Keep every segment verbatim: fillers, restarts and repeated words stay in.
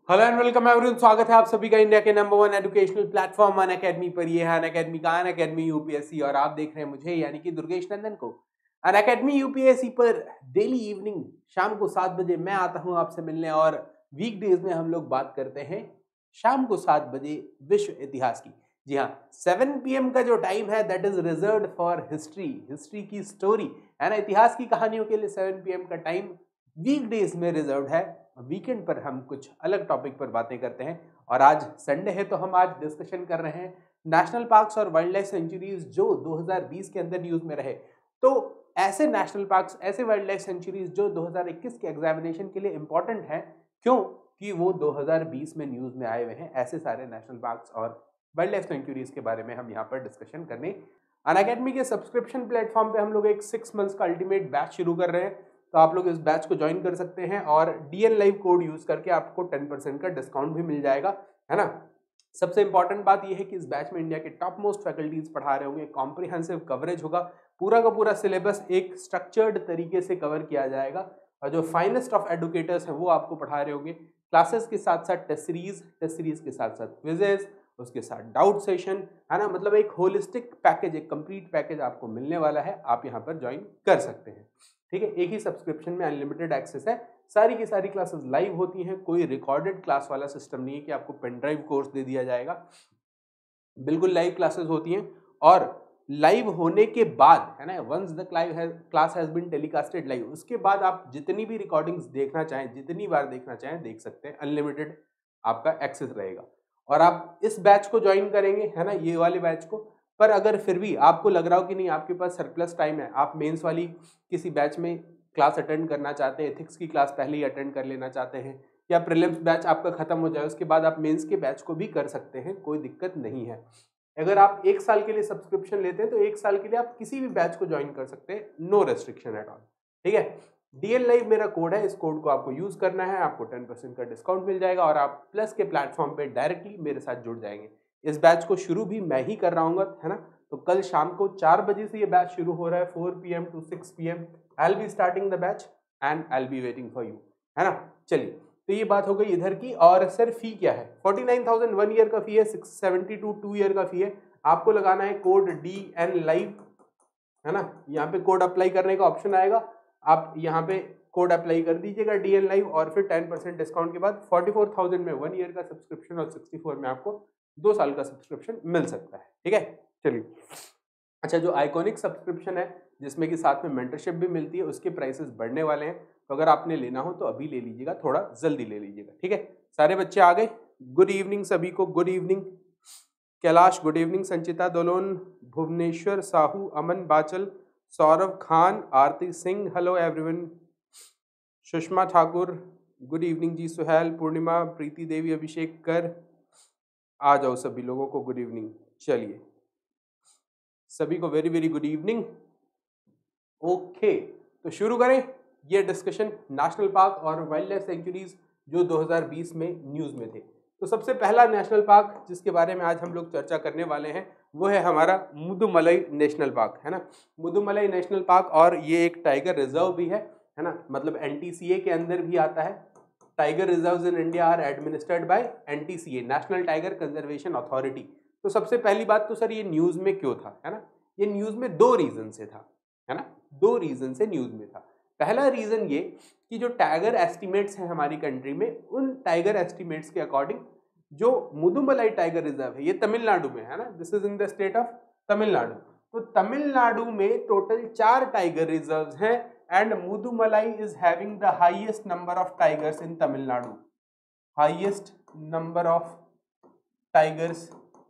Hello and welcome everyone, स्वागत है आप सभी का इंडिया के number one educational platform Unacademy पर। ये है अनअकैडमी का अनअकैडमी यूपीएससी और आप देख रहे हैं मुझे यानी कि दुर्गेश नंदन को। अनअकैडमी यूपीएससी पर डेली इवनिंग शाम को सात बजे मैं आता हूं आपसे मिलने और वीकडेज में हम लोग बात करते हैं शाम को सात बजे विश्व इतिहास की। जी हाँ, सेवन पी एम का जो टाइम है that is reserved for history, history की स्टोरी है ना, इतिहास की कहानियों के लिए सेवन पी एम का टाइम वीकडेज में रिजर्व्ड है। वीकेंड पर हम कुछ अलग टॉपिक पर बातें करते हैं और आज संडे है तो हम आज डिस्कशन कर रहे हैं नेशनल पार्क्स और वाइल्ड लाइफ सेंचुरीज जो दो हज़ार बीस के अंदर न्यूज में रहे। तो ऐसे नेशनल पार्क्स, ऐसे वाइल्ड लाइफ सेंचुरीज जो दो हज़ार इक्कीस के एग्जामिनेशन के लिए इंपॉर्टेंट है, क्यों कि वो दो हज़ार बीस में न्यूज में आए हुए हैं। ऐसे सारे नेशनल पार्क्स और वाइल्ड लाइफ सेंचुरीज के बारे में हम यहाँ पर डिस्कशन करने अनअकैडमी के सब्सक्रिप्शन प्लेटफॉर्म पे हम लोग एक सिक्स मंथ्स का अल्टीमेट बैच शुरू कर रहे हैं। तो आप लोग इस बैच को ज्वाइन कर सकते हैं और डीएन लाइव कोड यूज करके आपको टेन परसेंट का डिस्काउंट भी मिल जाएगा, है ना। सबसे इंपॉर्टेंट बात यह है कि इस बैच में इंडिया के टॉप मोस्ट फैकल्टीज पढ़ा रहे होंगे, कॉम्प्रिहेंसिव कवरेज होगा, पूरा का पूरा सिलेबस एक स्ट्रक्चर्ड तरीके से कवर किया जाएगा और जो फाइनेस्ट ऑफ एडुकेटर्स हैं वो आपको पढ़ा रहे होंगे। क्लासेस के साथ साथ टेस्ट सीरीज, टेस्ट सीरीज के साथ साथ क्विजेस, उसके साथ डाउट सेशन, है ना। मतलब एक होलिस्टिक पैकेज, एक कंप्लीट पैकेज आपको मिलने वाला है। आप यहाँ पर ज्वाइन कर सकते हैं, ठीक है। एक ही सब्सक्रिप्शन में अनलिमिटेड एक्सेस है, सारी की सारी क्लासेस लाइव होती हैं, कोई रिकॉर्डेड क्लास वाला सिस्टम नहीं है कि आपको पेन ड्राइव कोर्स दे दिया जाएगा। बिल्कुल लाइव क्लासेस होती हैं और लाइव होने के बाद, है ना, once the class has been telecasted live, उसके बाद आप जितनी भी रिकॉर्डिंग्स देखना चाहें, जितनी बार देखना चाहें देख सकते हैं। अनलिमिटेड आपका एक्सेस रहेगा और आप इस बैच को ज्वाइन करेंगे, है ना, ये वाले बैच को। पर अगर फिर भी आपको लग रहा हो कि नहीं आपके पास सरप्लस टाइम है, आप मेंस वाली किसी बैच में क्लास अटेंड करना चाहते हैं, एथिक्स की क्लास पहले ही अटेंड कर लेना चाहते हैं, या प्रीलिम्स बैच आपका खत्म हो जाए उसके बाद आप मेंस के बैच को भी कर सकते हैं, कोई दिक्कत नहीं है। अगर आप एक साल के लिए सब्सक्रिप्शन लेते हैं तो एक साल के लिए आप किसी भी बैच को ज्वाइन कर सकते हैं, नो रेस्ट्रिक्शन एट ऑल, ठीक है। डीएल लाइव मेरा कोड है, इस कोड को आपको यूज करना है, आपको टेन परसेंट का डिस्काउंट मिल जाएगा और आप प्लस के प्लेटफॉर्म पे डायरेक्टली मेरे साथ जुड़ जाएंगे। इस बैच को शुरू भी मैं ही कर रहा हूँ, है ना। तो कल शाम को चार बजे से ये बैच शुरू हो रहा है, four P M to six P M I will be starting the batch and I will be waiting for you, है ना। चलिए, तो ये बात हो गई इधर की। और सर फी क्या है? Forty nine thousand one year का फी है, six seventy two two year का फी है। आपको लगाना है कोड डी एन लाइव, है ना। यहाँ पे कोड अप्लाई करने का ऑप्शन आएगा, आप यहाँ पे कोड अप्लाई कर दीजिएगा डी एन लाइव और फिर टेन परसेंट डिस्काउंट के बाद फोर्टी फोर थाउजेंड में वन ईयर का सब्सक्रिप्शन और सिक्सटी फोर में आपको दो साल का सब्सक्रिप्शन मिल सकता है, ठीक है। चलिए, अच्छा, जो आइकॉनिक सब्सक्रिप्शन है जिसमें कि साथ में मेंटरशिप भी मिलती है, उसके प्राइसेस बढ़ने वाले हैं। तो अगर आपने लेना हो तो अभी ले लीजिएगा, थोड़ा जल्दी ले लीजिएगा, ठीक है। सारे बच्चे आ गए? गुड इवनिंग सभी को, good evening Kailash, good evening Sanchita Dolon, Bhubaneswar Sahu, Aman Bachal, Saurabh Khan, Aarti Singh, hello everyone, Sushma Thakur, good evening ji, Suhail, Purnima, Preeti Devi, Abhishek Kar, आ जाओ सभी लोगों को गुड इवनिंग। चलिए, सभी को very very good evening. Okay, तो शुरू करें ये डिस्कशन नेशनल पार्क और वाइल्ड लाइफ सेंचुरीज जो दो हज़ार बीस में न्यूज में थे। तो सबसे पहला नेशनल पार्क जिसके बारे में आज हम लोग चर्चा करने वाले हैं वो है हमारा मुदुमलाई नेशनल पार्क, है ना। मुदुमलाई नेशनल पार्क, और ये एक टाइगर रिजर्व भी है, है ना, मतलब एनटीसीए के अंदर भी आता है। Tiger reserves in India are administered by NTCA, national tiger conservation authority. तो सबसे पहली बात तो सर ये न्यूज में क्यों था, है ना। ये न्यूज में दो रीजन से था, है ना, दो रीजन से न्यूज में था। पहला रीजन ये कि जो टाइगर एस्टिमेट्स हैं हमारी कंट्री में, उन टाइगर एस्टिमेट्स के अकॉर्डिंग जो मुदुमलाई टाइगर रिजर्व है, ये तमिलनाडु में है ना, this is in the state of Tamil Nadu. तो तमिलनाडु में टोटल चार टाइगर रिजर्व्स हैं and Mudumalai is having the highest number of tigers in Tamil Nadu, highest number of tigers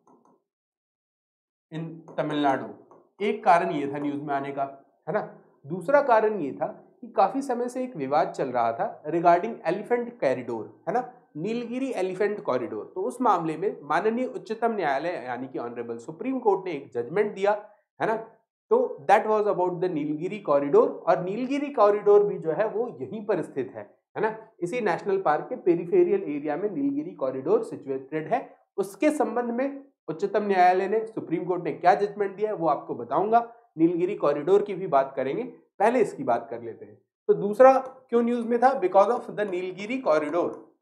in Tamil Nadu. एक कारण ये था न्यूज में आने का, है ना। दूसरा कारण ये था कि काफी समय से एक विवाद चल रहा था रिगार्डिंग एलिफेंट कॉरिडोर, है ना, नीलगिरी एलिफेंट कॉरिडोर। तो उस मामले में माननीय उच्चतम न्यायालय यानी कि ऑनरेबल सुप्रीम कोर्ट ने एक जजमेंट दिया, है ना। तो that was about the Nilgiri corridor, और नीलगिरी कॉरिडोर भी जो है वो यहीं पर स्थित है, है ना। इसी नेशनल पार्क के पेरिफेरियल एरिया में नीलगिरी कॉरिडोर सिचुएटेड है। उसके संबंध में उच्चतम न्यायालय ने, सुप्रीम कोर्ट ने क्या जजमेंट दिया है वो आपको बताऊंगा। नीलगिरी कॉरिडोर की भी बात करेंगे, पहले इसकी बात कर लेते हैं। तो दूसरा क्यों न्यूज में था? Because of the Nilgiri corridor,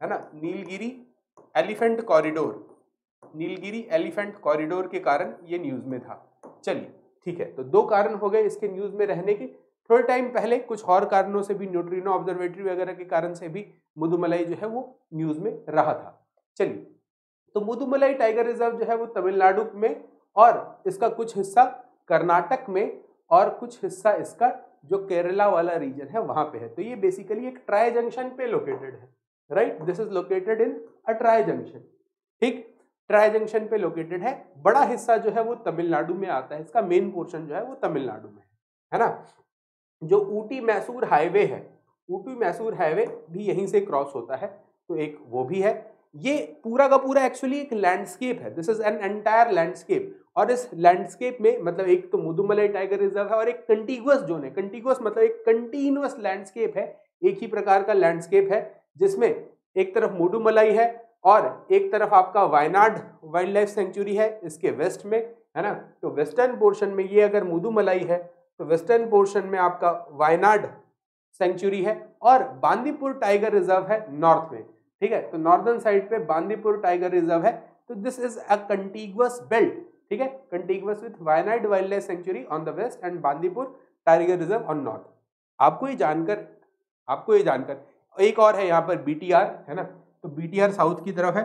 है ना, Nilgiri elephant corridor, Nilgiri elephant corridor के कारण ये न्यूज में था। चलिए ठीक है, तो दो कारण हो गए इसके न्यूज में रहने के। थोड़े टाइम पहले कुछ और कारणों से भी, न्यूट्रिनो ऑब्जर्वेटरी वगैरह के कारण से भी मुदुमलाई जो है वो न्यूज में रहा था। चलिए, तो मुदुमलाई टाइगर रिजर्व जो है वो तमिलनाडु में और इसका कुछ हिस्सा कर्नाटक में और कुछ हिस्सा इसका जो केरला वाला रीजन है वहां पे है। तो ये बेसिकली एक ट्राई जंक्शन पे लोकेटेड है, right, this is located in a tri junction, ठीक, ट्राई जंक्शन पे लोकेटेड है। बड़ा हिस्सा जो है वो तमिलनाडु में आता है, इसका मेन पोर्शन जो है वो तमिलनाडु में है ना। जो ऊटी मैसूर हाईवे है, ऊटी मैसूर हाईवे भी यहीं से क्रॉस होता है, तो एक वो भी है। ये पूरा का पूरा एक्चुअली एक लैंडस्केप है, this is an entire landscape. और इस लैंडस्केप में मतलब एक तो मुदुमलाई टाइगर रिजर्व है और एक कंटिगुअस जोन है। कंटिगुअस मतलब एक कंटिन्यूअस लैंडस्केप है, एक ही प्रकार का लैंडस्केप है, जिसमें एक तरफ मुदुमलाई है और एक तरफ आपका वायनाड वाइल्ड लाइफ सेंचुरी है इसके वेस्ट में, है ना। तो वेस्टर्न पोर्शन में ये अगर मुदुमलाई है तो वेस्टर्न पोर्शन में आपका वायनाड सेंचुरी है और बांदीपुर टाइगर रिजर्व है नॉर्थ में, ठीक है। तो नॉर्दर्न साइड पे बांदीपुर टाइगर रिजर्व है। तो this is a contiguous belt, ठीक है, contiguous with Wayanad wild life sanctuary on the west and Bandipur tiger reserve on north. आपको ये जानकर आपको ये जानकर एक और है यहाँ पर बीटीआर, है ना, तो बीटीआर साउथ की तरफ है।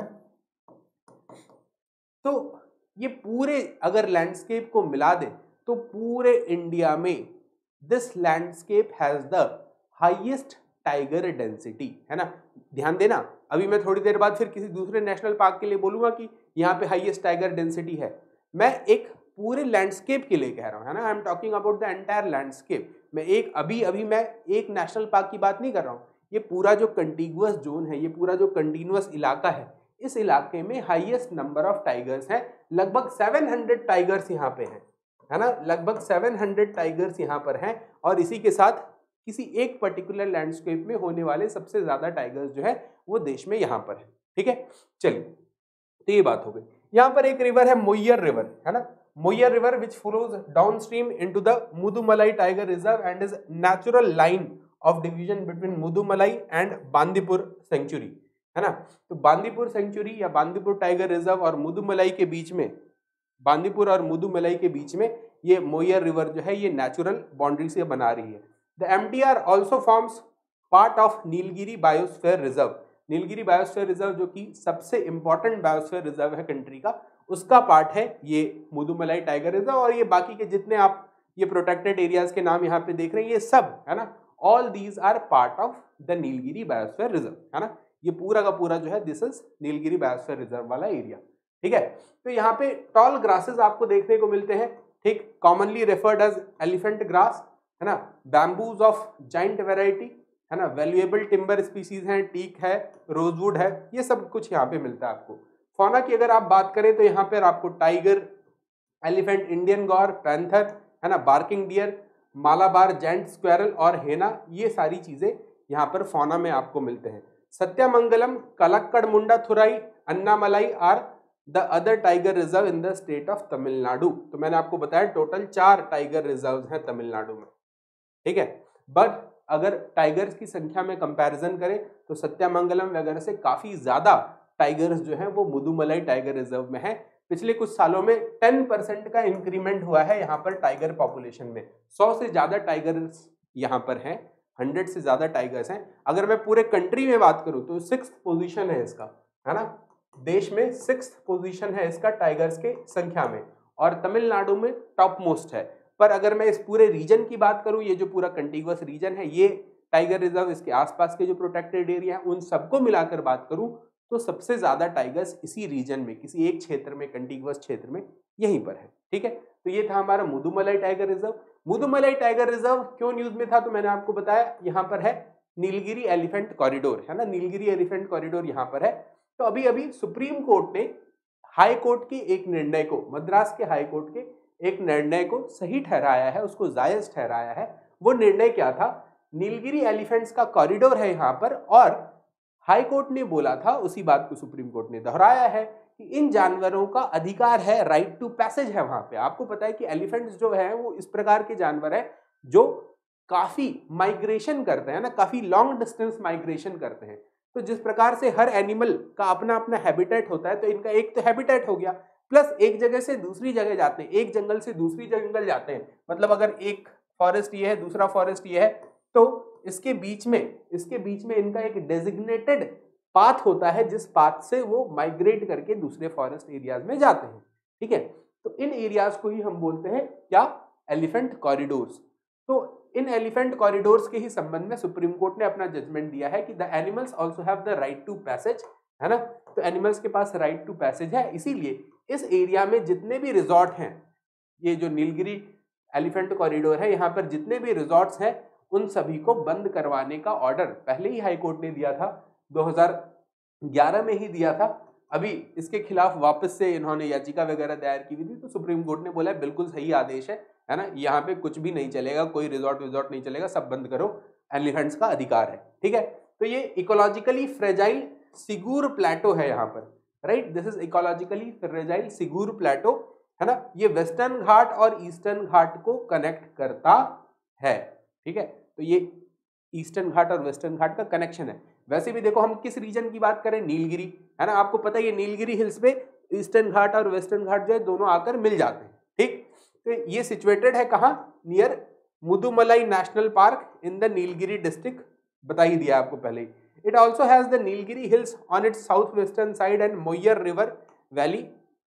तो ये पूरे अगर लैंडस्केप को मिला दे तो पूरे इंडिया में this landscape has the highest tiger density, है ना। ध्यान देना, अभी मैं थोड़ी देर बाद फिर किसी दूसरे नेशनल पार्क के लिए बोलूंगा कि यहाँ पे हाईएस्ट टाइगर डेंसिटी है। मैं एक पूरे लैंडस्केप के लिए कह रहा हूँ, है ना, I am talking about the entire landscape. मैं एक अभी अभी मैं एक नेशनल पार्क की बात नहीं कर रहा हूँ, ये पूरा जो कंटिगुअस जोन है, ये पूरा जो कंटिन्यूअस इलाका है, इस इलाके में हाईएस्ट नंबर ऑफ टाइगर्स हैं। लगभग सात सौ टाइगर्स यहाँ पे हैं, है ना, लगभग सात सौ टाइगर्स यहाँ पर हैं। और इसी के साथ किसी एक पर्टिकुलर लैंडस्केप में होने वाले सबसे ज्यादा टाइगर्स जो है वो देश में यहाँ पर है, ठीक है। चलिए, तो ये बात हो गई। यहाँ पर एक रिवर है मोयर रिवर, है ना, Moyar river which flows down stream into the Mudumalai tiger reserve and is natural line of division between Mudumalai and Bandipur sanctuary, है ना। तो बांदीपुर सेंचुरी या बांदीपुर टाइगर रिजर्व और मुदुमलाई के बीच में, बांदीपुर और मुदुमलाई के बीच में ये मोयर रिवर जो है ये नेचुरल बाउंड्री से बना रही है। The MTR also forms part of Nilgiri biosphere reserve. Nilgiri biosphere reserve जो कि सबसे इंपॉर्टेंट बायोस्फीयर रिजर्व है कंट्री का, उसका पार्ट है ये मुदुमलाई टाइगर रिजर्व। और ये बाकी के जितने आप ये प्रोटेक्टेड एरियाज के नाम यहाँ पे देख रहे हैं ये सब, है ना, all these are part of the Nilgiri biosphere reserve, है ना। ये पूरा का पूरा जो है this is Nilgiri biosphere reserve वाला एरिया, ठीक है। तो यहाँ पे टॉल ग्रासेस आपको देखने को मिलते हैं, ठीक, commonly referred as elephant grass, है ना, बैम्बूज ऑफ जाइंट वेराइटी, है ना, वैल्यूएबल टिम्बर स्पीसीज हैं, टीक है, रोजवुड है, ये सब कुछ यहाँ पे मिलता है आपको। फौना की अगर आप बात करें तो यहाँ पर आपको tiger, elephant, Indian gaur, panther, है ना, barking deer, Malabar giant squirrel और हेना, ये सारी चीजें यहाँ पर फौना में आपको मिलते हैं। Sathyamangalam, Kalakkad Mundanthurai, Anamalai are the other tiger reserve in the state of Tamil Nadu. तो मैंने आपको बताया टोटल चार टाइगर रिजर्व हैं तमिलनाडु में, ठीक है। बट अगर टाइगर्स की संख्या में कंपैरिजन करें तो सत्यमंगलम वगैरह से काफी ज्यादा टाइगर्स जो हैं वो मुदुमलाई टाइगर रिजर्व में है। पिछले कुछ सालों में टेन परसेंट का इंक्रीमेंट हुआ है यहाँ पर टाइगर पॉपुलेशन में। सौ से ज्यादा टाइगर्स यहाँ पर हैं, हंड्रेड से ज्यादा टाइगर्स हैं। अगर मैं पूरे कंट्री में बात करूं तो सिक्स्थ पोजीशन है इसका, है ना, देश में सिक्स्थ पोजीशन है इसका टाइगर्स के संख्या में, और तमिलनाडु में टॉप मोस्ट है। पर अगर मैं इस पूरे रीजन की बात करूं, ये जो पूरा कंटिगुअस रीजन है, ये टाइगर रिजर्व, इसके आसपास के जो प्रोटेक्टेड एरिया है, उन सबको मिलाकर बात करूं तो सबसे ज्यादा टाइगर्स इसी रीजन में, किसी एक क्षेत्र में, कंटिगुअस क्षेत्र में यहीं पर है, ठीक है। तो ये था हमारा Mudumalai tiger reserve. Mudumalai tiger reserve क्यों न्यूज में था, तो मैंने आपको बताया यहाँ पर है नीलगिरी एलिफेंट कॉरिडोर, है ना, नीलगिरी एलिफेंट कॉरिडोर यहाँ पर है। तो अभी अभी सुप्रीम कोर्ट ने हाई कोर्ट के एक निर्णय को, मद्रास के हाई कोर्ट के एक निर्णय को सही ठहराया है, उसको जायज ठहराया है। वो निर्णय क्या था, नीलगिरी एलिफेंट्स का कॉरिडोर है यहाँ पर, और हाई कोर्ट ने बोला था, उसी बात को सुप्रीम कोर्ट ने दोहराया है कि इन जानवरों का अधिकार है, राइट टू पैसेज है वहां पे। आपको पता है कि एलिफेंट्स जो है वो इस प्रकार के जानवर है जो काफी माइग्रेशन करते हैं ना, काफी लॉन्ग डिस्टेंस माइग्रेशन करते हैं। तो जिस प्रकार से हर एनिमल का अपना अपना हैबिटेट होता है, तो इनका एक तो हैबिटेट हो गया, प्लस एक जगह से दूसरी जगह जाते हैं, एक जंगल से दूसरी जंगल जाते हैं। मतलब अगर एक फॉरेस्ट ये है, दूसरा फॉरेस्ट ये है, तो इसके बीच में इसके बीच में इनका एक डेजिग्नेटेड पाथ होता है, जिस पाथ से वो माइग्रेट करके दूसरे फॉरेस्ट एरियाज में जाते हैं। ठीक है, तो इन एरियाज को ही हम बोलते हैं क्या, एलिफेंट कॉरिडोर्स। तो इन एलिफेंट कॉरिडोर्स के ही संबंध में सुप्रीम कोर्ट ने अपना जजमेंट दिया है कि the animals also have the right to passage, है ना। तो एनिमल्स के पास राइट टू पैसेज है, इसीलिए इस एरिया में जितने भी रिजॉर्ट हैं, ये जो नीलगिरी एलिफेंट कॉरिडोर है, यहाँ पर जितने भी रिजॉर्ट्स हैं उन सभी को बंद करवाने का ऑर्डर पहले ही हाई कोर्ट ने दिया था, दो हज़ार ग्यारह में ही दिया था। अभी इसके खिलाफ वापस से इन्होंने याचिका वगैरह दायर की हुई थी, तो सुप्रीम कोर्ट ने बोला बिल्कुल सही आदेश है, है ना, यहाँ पे कुछ भी नहीं चलेगा, कोई रिजॉर्ट विजॉर्ट नहीं चलेगा, सब बंद करो, एलिफेंट्स का अधिकार है। ठीक है, तो ये इकोलॉजिकली फ्रेजाइल सिगूर प्लेटो है यहाँ पर, right, this is ecologically fragile Sigur plateau, है ना। ये वेस्टर्न घाट और ईस्टर्न घाट को कनेक्ट करता है। ठीक है, तो ये ईस्टर्न घाट और वेस्टर्न घाट का कनेक्शन है। वैसे भी देखो हम किस रीजन की बात करें, नीलगिरी, है ना, आपको पता है ये नीलगिरी हिल्स पे ईस्टर्न घाट और वेस्टर्न घाट जो है दोनों आकर मिल जाते हैं। ठीक, तो ये सिचुएटेड है कहाँ, near Mudumalai national park in the Nilgiri district, बता ही दिया आपको पहले ही। It also has the Nilgiri hills on its south western side and Moyar river valley,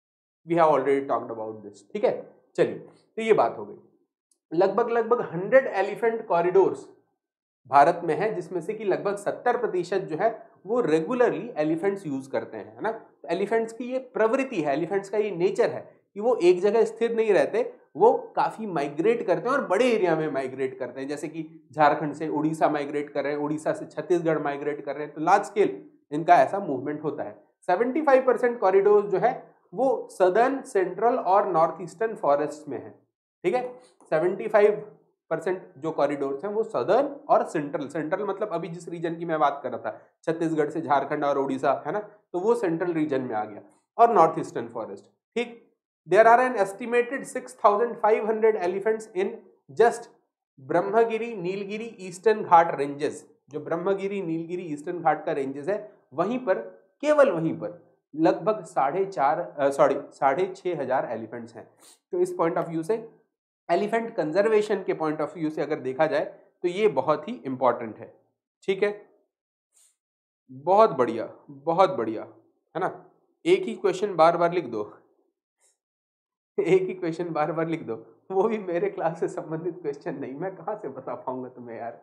we have already talked about this. ठीक है, चलिए, तो ये बात हो गई। लगभग लगभग हंड्रेड एलिफेंट कॉरिडोर्स भारत में है, जिसमें से कि लगभग सत्तर प्रतिशत जो है वो रेगुलरली एलिफेंट्स यूज करते हैं, है ना। तो एलिफेंट्स की ये प्रवृत्ति है, एलिफेंट्स का ये नेचर है कि वो एक जगह स्थिर नहीं रहते, वो काफी माइग्रेट करते हैं और बड़े एरिया में माइग्रेट करते हैं। जैसे कि झारखंड से उड़ीसा माइग्रेट कर रहे हैं, उड़ीसा से छत्तीसगढ़ माइग्रेट कर रहे हैं, तो लार्ज स्केल इनका ऐसा मूवमेंट होता है। सेवेंटी फाइव परसेंट कॉरिडोर जो है वो सदर्न, सेंट्रल और नॉर्थ ईस्टर्न फॉरेस्ट में है। ठीक है, सेवेंटी फाइव परसेंट जो कॉरिडोर्स हैं वो सदर्न और सेंट्रल, सेंट्रल मतलब अभी जिस रीजन की मैं बात कर रहा था, छत्तीसगढ़ से झारखंड और उड़ीसा, है ना, तो वो सेंट्रल रीजन में आ गया, और नॉर्थ ईस्टर्न फॉरेस्ट। ठीक, there are an estimated six thousand five hundred elephants in just Brahmagiri Nilgiri eastern Ghat ranges. जो ब्रह्मगिरी नीलगिरी ईस्टर्न घाट का रेंजेस है, वहीं पर, केवल वहीं पर लगभग साढ़े चार सॉरी साढ़े छह हजार एलिफेंट्स हैं। तो इस पॉइंट ऑफ व्यू से, एलिफेंट कंजर्वेशन के पॉइंट ऑफ व्यू से अगर देखा जाए तो ये बहुत ही इंपॉर्टेंट है। ठीक है, बहुत बढ़िया, बहुत बढ़िया, है ना। एक ही क्वेश्चन बार बार लिख दो, एक ही क्वेश्चन बार बार लिख दो, वो भी मेरे क्लास से संबंधित क्वेश्चन नहीं, मैं कहां से बता पाऊंगा तुम्हें यार,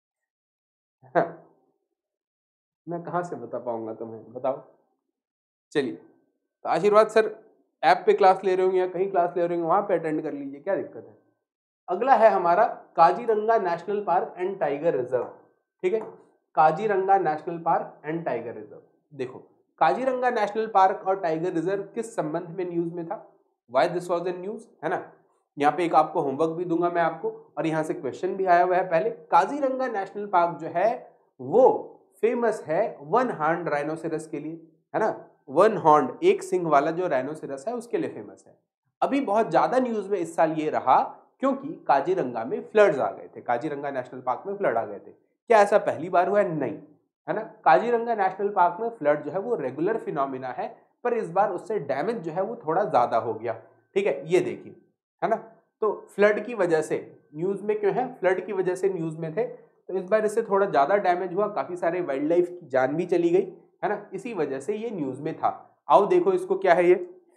मैं कहां से बता पाऊंगा तुम्हें, बताओ। चलिए, तो आशीर्वाद सर ऐप पे क्लास ले रहे होंगे या कहीं क्लास ले रहे होंगे, वहां पे अटेंड कर लीजिए, क्या दिक्कत है। अगला है हमारा Kaziranga national park and tiger reserve. ठीक है, Kaziranga national park and tiger reserve. देखो, काजीरंगा नेशनल पार्क और टाइगर रिजर्व किस संबंध में न्यूज में था, why this was in news, है ना। यहाँ पे एक आपको होमवर्क भी दूंगा मैं आपको, और यहाँ से क्वेश्चन भी आया हुआ है पहले। काजीरंगा नेशनल पार्क जो है वो फेमस है वन हॉर्न राइनोसेरस के लिए, है ना। वन हॉर्न, एक सिंग वाला जो राइनोसेरस है उसके लिए फेमस है। अभी बहुत ज्यादा न्यूज में इस साल ये रहा क्योंकि काजीरंगा में फ्लड्स आ गए थे, काजीरंगा नेशनल पार्क में फ्लड आ गए थे। क्या ऐसा पहली बार हुआ है? नहीं, है ना। काजीरंगा नेशनल पार्क में फ्लड जो है वो रेगुलर फिनोमिना है, पर इस बार उससे डैमेज जो है वो थोड़ा ज्यादा हो गया। ठीक है, ये देखिए, है ना। तो फ्लड की वजह से न्यूज में क्यों है, फ्लड की वजह से न्यूज में थे, तो इस बार इससे थोड़ा ज्यादा डैमेज हुआ, काफी सारे वाइल्ड लाइफ की जान भी चली गई, है ना, इसी वजह से ये न्यूज में था। आओ देखो इसको, क्या है ये।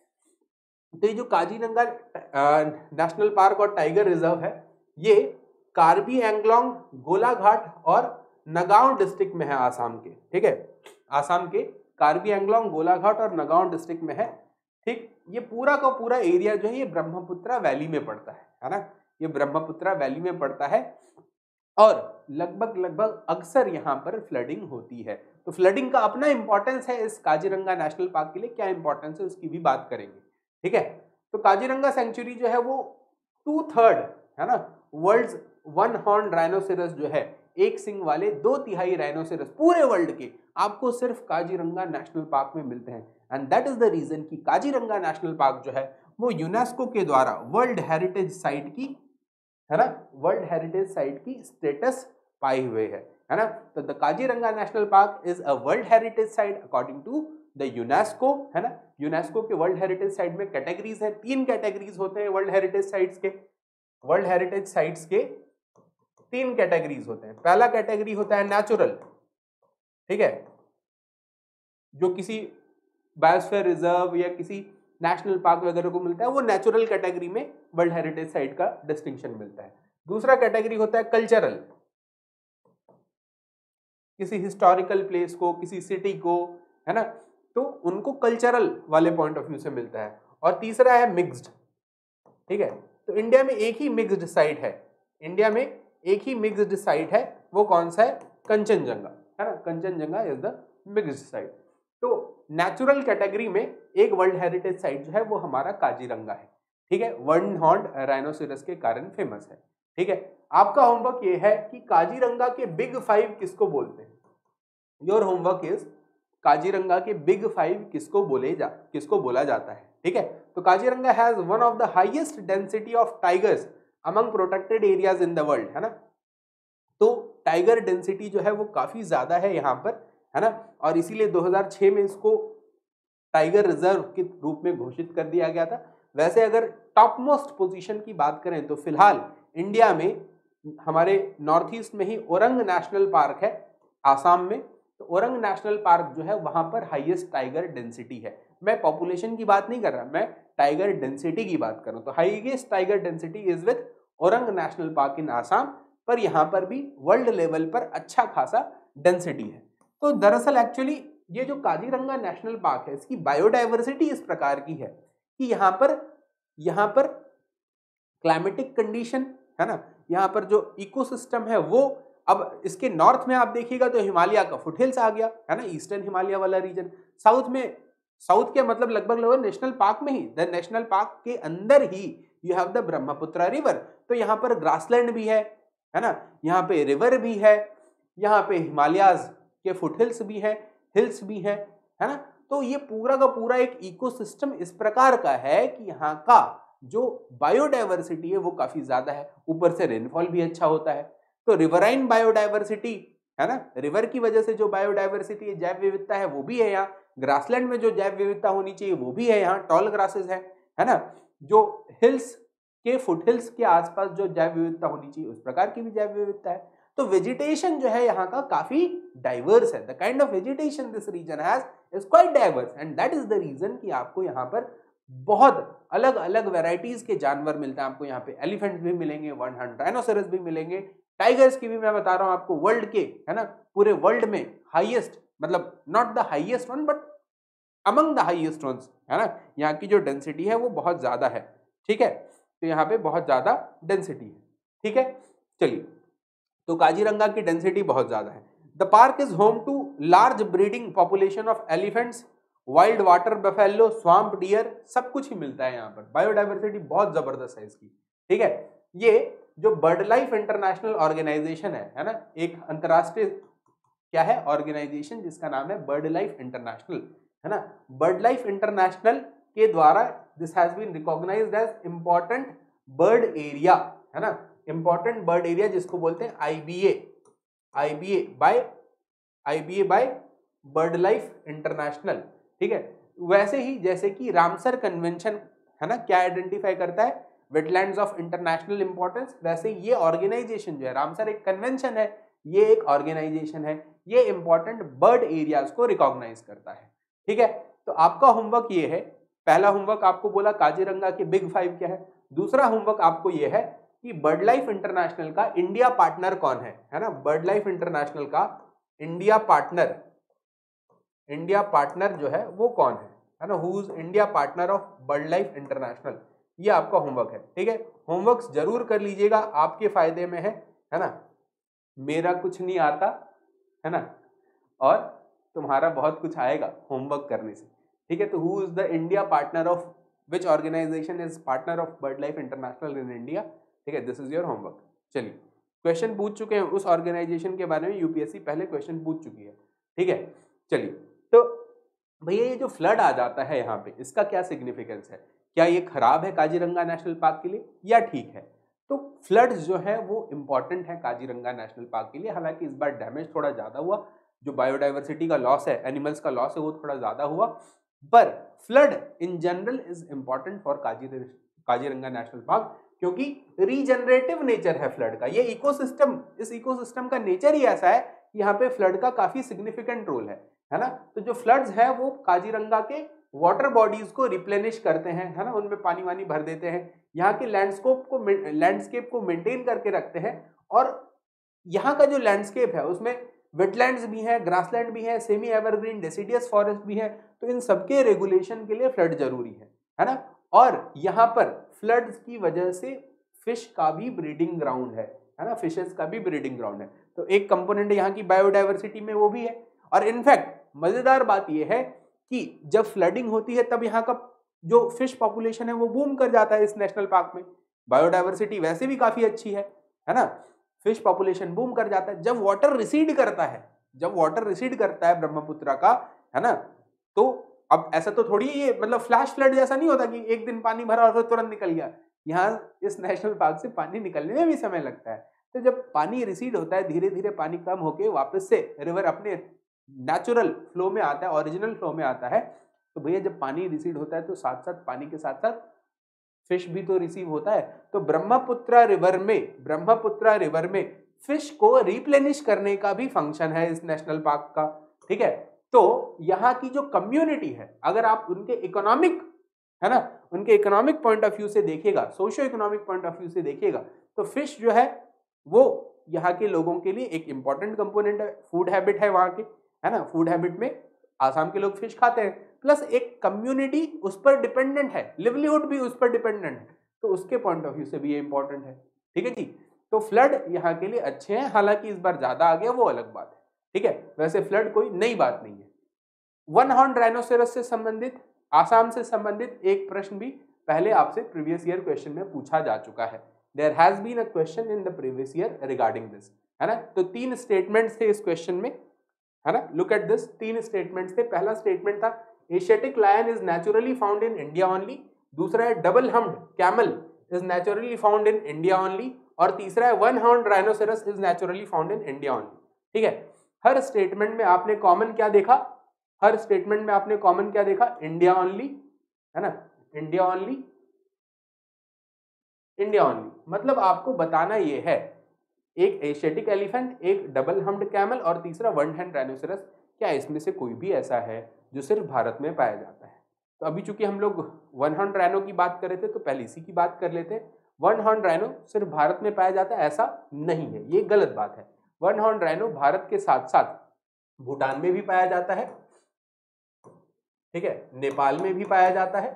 तो ये जो काजीरंगा नेशनल पार्क और टाइगर रिजर्व है, ये कार्बी एंगलोंग, गोलाघाट और नगांव डिस्ट्रिक्ट में है, आसाम के। ठीक है, आसाम के कार्बी एंगलोंग, गोलाघाट और नगांव डिस्ट्रिक्ट में है। ठीक, ये पूरा का पूरा एरिया जो है ये ब्रह्मपुत्रा वैली में पड़ता है, है ना, ये ब्रह्मपुत्रा वैली में पड़ता है, और लगभग लगभग अक्सर यहाँ पर फ्लडिंग होती है। तो फ्लडिंग का अपना इंपॉर्टेंस है इस काजीरंगा नेशनल पार्क के लिए, क्या इंपॉर्टेंस है उसकी भी बात करेंगे। ठीक है, तो काजीरंगा सेंचुरी जो है वो टू थर्ड, है ना, वर्ल्ड्स वन हॉर्न राइनोसेरस जो है, एक सिंग वाले दो तिहाई राइनोसेरस पूरे वर्ल्ड के आपको सिर्फ काजीरंगा नेशनल पार्क में मिलते हैं। And that is the reason कि काजीरंगा नेशनल पार्क जो है वो यूनेस्को के द्वारा वर्ल्ड हेरिटेज साइट की, है ना, वर्ल्ड हेरिटेज साइट की स्टेटस पाए हुए है। है ना। तो the Kaziranga national park is a world heritage site according to the UNESCO, है ना। यूनेस्को के वर्ल्ड हेरिटेज साइट में कैटेगरीज है, तीन कैटेगरीज होते हैं वर्ल्ड हेरिटेज साइट्स के। वर्ल्ड हेरिटेज साइट्स के तीन कैटेगरीज होते हैं। पहला कैटेगरी होता है नेचुरल, ठीक है, जो किसी बायोस्फीयर रिजर्व या किसी नेशनल पार्क वगैरह को मिलता है, वो नेचुरल कैटेगरी में वर्ल्ड हेरिटेज साइट का डिस्टिंक्शन मिलता है। दूसरा कैटेगरी होता है कल्चरल, किसी हिस्टोरिकल प्लेस को, किसी सिटी को, है ना, तो उनको कल्चरल वाले पॉइंट ऑफ व्यू से मिलता है। और तीसरा है मिक्स्ड, ठीक है। तो इंडिया में एक ही मिक्स्ड साइट है, इंडिया में एक ही मिक्स्ड साइट है, वो कौन सा है, कंचनजंगा, है ना। Kangchenjunga is the mixed site. तो नेचुरल कैटेगरी में एक वर्ल्ड हेरिटेज साइट जो है वो हमारा काजीरंगा है, ठीक है, वन हॉर्न्ड राइनोसेरस के कारण फेमस है, ठीक है। आपका होमवर्क ये है कि काजीरंगा के बिग फाइव किसको बोलते हैं। योर होमवर्क इज काजीरंगा के बिग फाइव किसको बोले जा किसको बोला जाता है, ठीक है। तो Kaziranga has one of the highest density of tigers among protected areas in the world, है ना। तो टाइगर डेंसिटी जो है वो काफी ज्यादा है यहाँ पर, है ना, और इसीलिए दो हज़ार छह में इसको टाइगर रिजर्व के रूप में घोषित कर दिया गया था। वैसे अगर टॉप मोस्ट पोजीशन की बात करें तो फिलहाल इंडिया में हमारे नॉर्थ ईस्ट में ही ओरंग नेशनल पार्क है, आसाम में। तो ओरंग नेशनल पार्क जो है वहां पर हाईएस्ट टाइगर डेंसिटी है। मैं पॉपुलेशन की बात नहीं कर रहा, मैं टाइगर डेंसिटी की बात कर रहा हूं। तो highest tiger density is with Orang national park in Assam, पर यहाँ पर भी वर्ल्ड लेवल पर अच्छा खासा डेंसिटी है। तो दरअसल एक्चुअली ये जो काजीरंगा नेशनल पार्क है, इसकी बायोडाइवर्सिटी इस प्रकार की है कि यहाँ पर यहाँ पर क्लाइमेटिक कंडीशन, है ना, यहाँ पर जो इकोसिस्टम है वो, अब इसके नॉर्थ में आप देखिएगा तो हिमालय का फुटहिल्स आ गया, है ना, ईस्टर्न हिमालय वाला रीजन। साउथ में, साउथ के मतलब लगभग लगभग नेशनल पार्क में ही, द नेशनल पार्क के अंदर ही you have the Brahmaputra river. तो यहाँ पर ग्रासलैंड भी है, है ना, यहाँ पे रिवर भी है, यहाँ पे हिमालयाज के फुटहिल्स भी है, हिल्स भी है, है ना। तो ये पूरा का पूरा एक इकोसिस्टम इस प्रकार का है कि यहाँ का जो बायोडाइवर्सिटी है वो काफी ज्यादा है। ऊपर से रेनफॉल भी अच्छा होता है। तो रिवराइन बायोडाइवर्सिटी, है ना, रिवर की वजह से जो बायोडाइवर्सिटी है, जैव विविधता है, वो भी है यहाँ। ग्रासलैंड में जो जैव विविधता होनी चाहिए वो भी है यहाँ, टॉल ग्रासेस है, है ना। जो हिल्स के फुटहिल्स के आसपास जो जैव विविधता होनी चाहिए उस प्रकार की भी जैव विविधता है। तो वेजिटेशन जो है यहाँ का काफी डाइवर्स है। The kind of vegetation this region has is quite diverse, and that is the reason कि आपको यहाँ पर बहुत अलग अलग वेराइटीज के जानवर मिलते हैं। आपको यहाँ पे एलिफेंट भी मिलेंगे, वन हॉर्न्ड राइनोसेरस भी मिलेंगे, टाइगर्स की भी मैं बता रहा हूँ आपको, वर्ल्ड के, है ना, पूरे वर्ल्ड में हाईएस्ट, मतलब not the highest one but among the highest ones, है ना। यहाँ की जो डेंसिटी है वो बहुत ज्यादा है, ठीक है। तो यहाँ पे बहुत ज्यादा डेंसिटी है, ठीक है। चलिए, तो काजीरंगा की डेंसिटी बहुत ज्यादा है। The park is home to large breeding population of elephants, wild water buffalo, swamp deer, सब कुछ ही मिलता है यहाँ पर। बायोडाइवर्सिटी बहुत जबरदस्त है इसकी, ठीक है। ये जो बर्ड लाइफ इंटरनेशनल ऑर्गेनाइजेशन है, है ना, एक अंतरराष्ट्रीय क्या है ऑर्गेनाइजेशन जिसका नाम है बर्ड लाइफ इंटरनेशनल, है ना। बर्ड लाइफ इंटरनेशनल के द्वारा this has been recognized as important bird area, है ना, इंपॉर्टेंट बर्ड एरिया जिसको बोलते हैं IBA, IBA by IBA by bird life international, ठीक है। वैसे ही जैसे कि रामसर कन्वेंशन, है ना, क्या आइडेंटिफाई करता है, वेटलैंड्स ऑफ इंटरनेशनल इंपॉर्टेंस, वैसे ये ऑर्गेनाइजेशन जो है, रामसर एक कन्वेंशन है, ये एक ऑर्गेनाइजेशन है, ये इंपॉर्टेंट बर्ड एरियाज को रिकॉग्नाइज करता है, ठीक है। तो आपका होमवर्क ये है, पहला होमवर्क आपको बोला काजीरंगा के बिग फाइव क्या है, दूसरा होमवर्क आपको ये है कि बर्ड लाइफ इंटरनेशनल का इंडिया पार्टनर कौन है, है ना। बर्ड लाइफ इंटरनेशनल का इंडिया पार्टनर, इंडिया पार्टनर जो है वो कौन है, है ना, who is India partner of bird life international, ये आपका होमवर्क है, ठीक है। होमवर्क जरूर कर लीजिएगा, आपके फायदे में है, है ना। मेरा कुछ नहीं आता, है ना, और तुम्हारा बहुत कुछ आएगा होमवर्क करने से, ठीक है। तो who is the India partner of which organisation is partner of bird life international in India, ठीक है, दिस इज योर होमवर्क। चलिए, क्वेश्चन पूछ चुके हैं उस ऑर्गेनाइजेशन के बारे में, यूपीएससी पहले क्वेश्चन पूछ चुकी है, ठीक है। चलिए, तो भैया ये जो फ्लड आ जाता है यहाँ पे, इसका क्या सिग्निफिकेंस है, क्या ये खराब है काजीरंगा नेशनल पार्क के लिए या ठीक है। तो फ्लड्स जो है वो इंपॉर्टेंट है काजीरंगा नेशनल पार्क के लिए। हालांकि इस बार डैमेज थोड़ा ज्यादा हुआ, जो बायोडाइवर्सिटी का लॉस है, एनिमल्स का लॉस है, वो थोड़ा ज्यादा हुआ, पर flood in general is important for Kaziranga national park, क्योंकि रीजनरेटिव नेचर है फ्लड का। ये इकोसिस्टम, इस इकोसिस्टम का नेचर ही ऐसा है कि यहाँ पे फ्लड का काफी सिग्निफिकेंट रोल है, है ना। तो जो फ्लड्स है वो काजीरंगा के वाटर बॉडीज को रिप्लेनिश करते हैं, है ना, उनमें पानी वानी भर देते हैं, यहाँ के लैंडस्केप को लैंडस्केप को मेंटेन करके रखते हैं। और यहाँ का जो लैंडस्केप है उसमें वेटलैंड्स भी हैं, ग्रासलैंड भी है, सेमी एवरग्रीन डेसिडियस फॉरेस्ट भी है। तो इन सबके रेगुलेशन के लिए फ्लड जरूरी है, है ना। और यहाँ पर फ्लड्स की वजह से फिश का भी ब्रीडिंग ग्राउंड है, है ना, फिशेस का भी ब्रीडिंग ग्राउंड है। तो एक कंपोनेंट यहाँ की बायोडाइवर्सिटी में वो भी है। और इनफैक्ट मजेदार बात यह है कि जब फ्लडिंग होती है तब यहाँ का जो फिश पॉपुलेशन है वो बूम कर जाता है इस नेशनल पार्क में। बायोडाइवर्सिटी वैसे भी काफी अच्छी है, है ना, फिश पॉपुलेशन बूम कर जाता है। जब वाटर रिसीड करता है, जब वाटर रिसीड करता है ब्रह्मपुत्र का, है ना, तो अब ऐसा तो थोड़ी ये मतलब फ्लैश फ्लड जैसा नहीं होता कि एक दिन पानी भरा और फिर तुरंत निकल गया। यहाँ इस नेशनल पार्क से पानी निकलने में भी समय लगता है। तो जब पानी रिसीड होता है, धीरे धीरे पानी कम होके वापस से रिवर अपने नेचुरल फ्लो में आता है, ओरिजिनल फ्लो में आता है। तो भैया जब पानी रिसीड होता है तो साथ साथ पानी के साथ साथ फिश भी तो रिसीव होता है। तो ब्रह्मपुत्र रिवर में ब्रह्मपुत्र रिवर में फिश को रिप्लेनिश करने का भी फंक्शन है इस नेशनल पार्क का, ठीक है। तो यहाँ की जो कम्युनिटी है, अगर आप उनके इकोनॉमिक, है ना, उनके इकोनॉमिक पॉइंट ऑफ व्यू से देखिएगा, socio economic point of view से देखिएगा, तो फिश जो है वो यहाँ के लोगों के लिए एक इंपॉर्टेंट कंपोनेंट है, फूड हैबिट है वहाँ के, है ना। फूड हैबिट में आसाम के लोग फिश खाते हैं, प्लस एक कम्युनिटी उस पर डिपेंडेंट है, लिवलीहुड भी उस पर डिपेंडेंट है। तो उसके पॉइंट ऑफ व्यू से भी ये इंपॉर्टेंट है, ठीक है जी। तो फ्लड यहाँ के लिए अच्छे हैं, हालांकि इस बार ज्यादा आ गया वो अलग बात है, ठीक है। वैसे फ्लड कोई नई बात नहीं है। वन हॉर्न राइनोसेरस से संबंधित, आसाम से संबंधित एक प्रश्न भी पहले आपसे प्रीवियस ईयर क्वेश्चन में पूछा जा चुका है। There has been a question in the previous year regarding this, है ना। तो तीन स्टेटमेंट्स थे इस क्वेश्चन में, है ना। लुक एट दिस, तीन स्टेटमेंट्स थे। पहला स्टेटमेंट था Asiatic lion is naturally found in India only, दूसरा है double humped camel is naturally found in India only, और तीसरा है one horn rhinoceros is naturally found in India only, ठीक है। हर स्टेटमेंट में आपने कॉमन क्या देखा, हर स्टेटमेंट में आपने कॉमन क्या देखा, इंडिया ओनली, है ना, इंडिया ओनली, इंडिया ओनली। मतलब आपको बताना यह है एक एशियाटिक एलिफेंट, एक डबल हम्ड कैमल और तीसरा वन हॉर्न राइनोसेरस, क्या इसमें से कोई भी ऐसा है जो सिर्फ भारत में पाया जाता है। तो अभी चूंकि हम लोग वन हॉर्न राइनो की बात कर रहे थे तो पहले इसी की बात कर लेते हैं। वन हॉर्न राइनो सिर्फ भारत में पाया जाता है ऐसा नहीं है, ये गलत बात है। वन हॉर्न राइनो भारत के साथ साथ भूटान में भी पाया जाता है, ठीक है, नेपाल में भी पाया जाता है,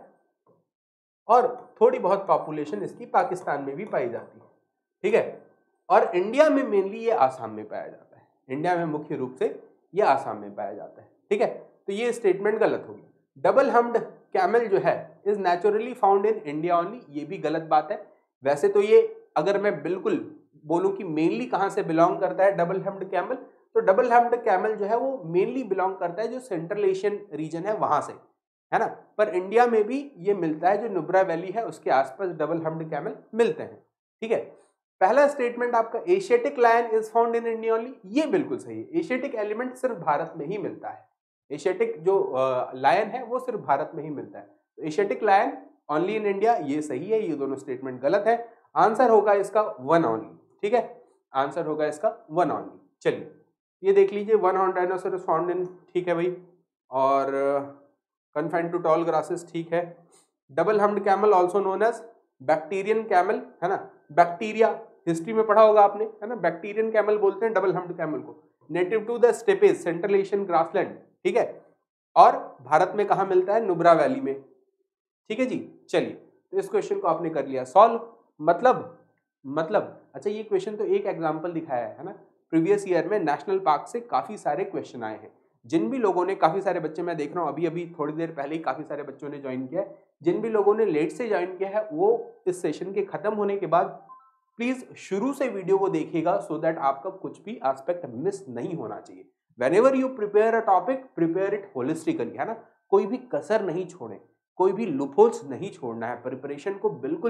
और थोड़ी बहुत पॉपुलेशन इसकी पाकिस्तान में भी पाई जाती है, ठीक है। और इंडिया में मेनली ये आसाम में पाया जाता है, इंडिया में मुख्य रूप से ये आसाम में पाया जाता है, ठीक है। तो ये स्टेटमेंट गलत होगी। डबल हम्ड कैमल जो है is naturally found in India only, ये भी गलत बात है। वैसे तो ये अगर मैं बिल्कुल बोलूं कि मेनली कहां से बिलोंग करता है डबल हम्ड कैमल, तो डबल हम्ड कैमल जो है वो मेनली बिलोंग करता है जो सेंट्रल एशियन रीजन है वहां से, है ना। पर इंडिया में भी ये मिलता है, जो नुब्रा वैली है उसके आसपास डबल हम्ड कैमल मिलते हैं, ठीक है। पहला स्टेटमेंट आपका Asiatic lion is found in India only, ये बिल्कुल सही है। एशियाटिक एलिमेंट सिर्फ भारत में ही मिलता है, एशियाटिक जो लायन है वो सिर्फ भारत में ही मिलता है। तो Asiatic lion only in India, ये सही है, ये दोनों स्टेटमेंट गलत है। आंसर होगा इसका वन ओनली, ठीक है, आंसर होगा इसका वन ओनली। चलिए ये देख लीजिए, one horn rhinoceros found in, ठीक है भाई, और कन्फाइंड टू टॉल ग्रासेस, ठीक है। Double humped camel also known as Bactrian camel, है ना, बैक्टीरिया हिस्ट्री में पढ़ा होगा आपने, है ना, बैक्टीरियन कैमल बोलते हैं डबल हम्ड कैमल को। Native to the steppes, central Asian grassland, ठीक है, और भारत में कहाँ मिलता है, नुब्रा वैली में, ठीक है जी। चलिए तो इस क्वेश्चन को आपने कर लिया सॉल्व। मतलब मतलब अच्छा, ये क्वेश्चन तो एक एग्जाम्पल दिखाया है ना, प्रीवियस ईयर में नेशनल पार्क से काफी सारे क्वेश्चन आए हैं। जिन भी लोगों ने, काफी सारे बच्चे मैं देख रहा हूँ अभी अभी थोड़ी देर पहले ही काफी सारे बच्चों ने ज्वाइन किया है, जिन भी लोगों ने लेट से ज्वाइन किया है वो इस सेशन के खत्म होने के बाद प्लीज शुरू से वीडियो को देखिएगा, सो दैट आपका कुछ भी एस्पेक्ट मिस नहीं होना चाहिए। Whenever you prepare a topic, prepare it holistically, है ना, कोई भी कसर नहीं छोड़े, कोई भी लूपहोल्स नहीं छोड़ना है, प्रिपरेशन को बिल्कुल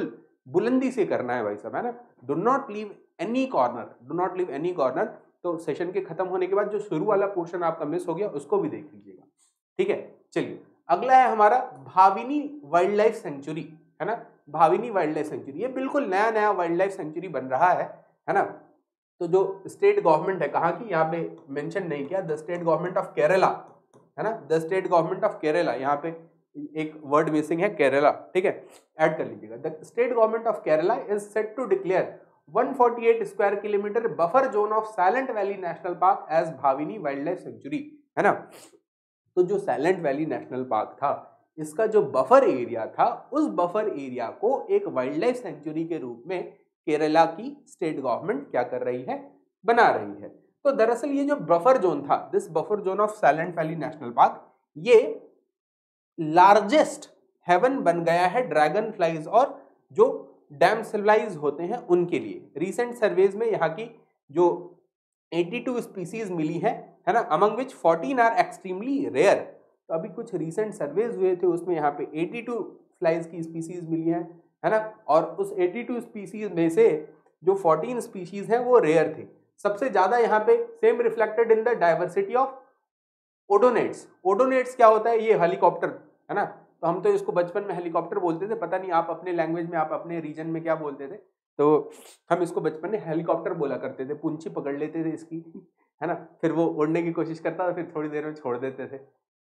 बुलंदी से करना है भाई साहब, है ना। Do not leave any corner, do not leave any corner. तो सेशन के खत्म होने के बाद जो शुरू वाला पोर्शन आपका मिस हो गया उसको भी देख लीजिएगा, ठीक है। चलिए अगला है हमारा भाविनी वाइल्ड लाइफ सेंचुरी, है ना। भाविनी वाइल्ड लाइफ सेंचुरी ये बिल्कुल नया नया वाइल्ड लाइफ सेंचुरी बन रहा है, है ना। तो जो स्टेट गवर्नमेंट है, कहाँ की यहाँ पे मेंशन नहीं किया, the state government of Kerala, है ना, the state government of Kerala, यहाँ पे एक वर्ड मिसिंग है केरला, ठीक है, ऐड कर लीजिएगा। The state government of Kerala is set to declare one forty-eight square kilometre buffer zone of Silent Valley national park as Bhavani wild life sanctuary, है ना। तो जो साइलेंट वैली नेशनल पार्क था, इसका जो बफर एरिया था, उस बफर एरिया को एक वाइल्ड लाइफ सेंचुरी के रूप में केरला की स्टेट गवर्नमेंट क्या कर रही है, बना रही है। तो दरअसल ये जो बफर जोन था, this buffer zone of Silent Valley national park, ये लार्जेस्ट हेवन बन गया है ड्रैगन फ्लाइज और जो डैमसेलाइज होते हैं उनके लिए। रिसेंट सर्वेज में यहाँ की जो बयासी स्पीसीज मिली है, है ना, among which fourteen are extremely rare. तो अभी कुछ रिसेंट सर्वेज हुए थे, उसमें यहाँ पे बयासी फ्लाइज की स्पीसीज मिली है, है ना। और उस बयासी स्पीसीज में से जो चौदह स्पीशीज हैं वो रेयर थे। सबसे ज्यादा यहाँ पे same reflected in the diversity of odonates. Odonates क्या होता है, ये हेलीकॉप्टर, है ना। तो हम तो इसको बचपन में हेलीकॉप्टर बोलते थे, पता नहीं आप अपने लैंग्वेज में, आप अपने रीजन में क्या बोलते थे। तो हम इसको बचपन में हेलीकॉप्टर बोला करते थे, पूंछी पकड़ लेते थे इसकी, है ना, फिर वो उड़ने की कोशिश करता था, फिर थोड़ी देर में छोड़ देते थे,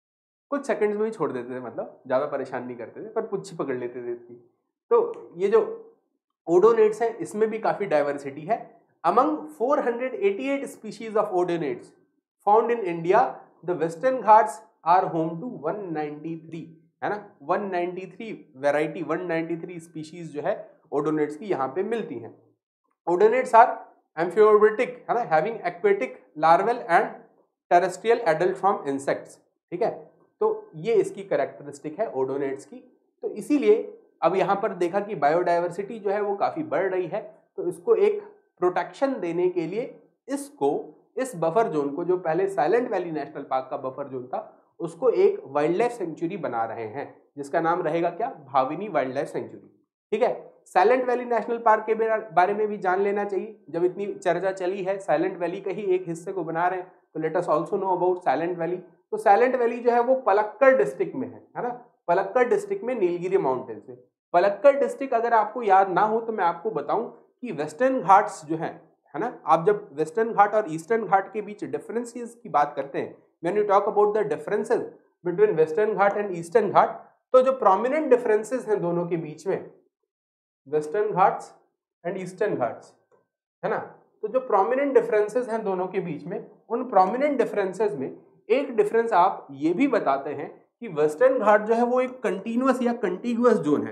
कुछ सेकंड्स में ही छोड़ देते थे, मतलब ज्यादा परेशान नहीं करते थे, पर पूंछी पकड़ लेते थे इसकी। तो ये जो ओडोनेट्स है इसमें भी काफी डाइवर्सिटी है। Among four hundred eighty eight species of odonates found in India, the Western Ghats are home to one ninety three, है ना, one ninety three variety, one ninety three species जो है ओडोनेट्स की यहाँ पे मिलती हैं। ओडोनेट्स आर एम्फियोबिटिक, है ना, having aquatic larval and terrestrial adult from insects, ठीक है। तो ये इसकी कैरेक्टरिस्टिक है ओडोनेट्स की। तो इसीलिए अब यहाँ पर देखा कि बायोडाइवर्सिटी जो है वो काफी बढ़ रही है, तो इसको एक प्रोटेक्शन देने के लिए इसको, इस बफर जोन को, जो पहले साइलेंट वैली नेशनल पार्क का बफर जोन था, उसको एक वाइल्ड लाइफ सेंचुरी बना रहे हैं, जिसका नाम रहेगा क्या, भाविनी वाइल्ड लाइफ सेंचुरी, ठीक है। साइलेंट वैली नेशनल पार्क के बारे में भी जान लेना चाहिए, जब इतनी चर्चा चली है, साइलेंट वैली का ही एक हिस्से को बना रहे हैं, तो let us also know about Silent Valley. तो साइलेंट वैली जो है वो पलक्कड़ डिस्ट्रिक्ट में है, है ना, पलक्कड़ डिस्ट्रिक्ट में नीलगिरी माउंटेन्स में। पलक्कड़ डिस्ट्रिक्ट अगर आपको याद ना हो तो मैं आपको बताऊं कि वेस्टर्न घाट्स जो है, है ना, आप जब वेस्टर्न घाट और ईस्टर्न घाट के बीच डिफरेंसेस की बात करते हैं, when you talk about the differences between Western Ghat and Eastern Ghat, तो जो प्रोमिनेंट डिफरेंसेस हैं दोनों के बीच में, Western Ghats and Eastern Ghats, है ना, तो जो प्रोमिनेंट डिफरेंसेस हैं दोनों के बीच में, उन प्रोमिनेंट डिफरेंसेस में एक डिफरेंस आप ये भी बताते हैं कि वेस्टर्न घाट जो है वो एक कंटिन्यूअस या कंटिगुअस जोन है,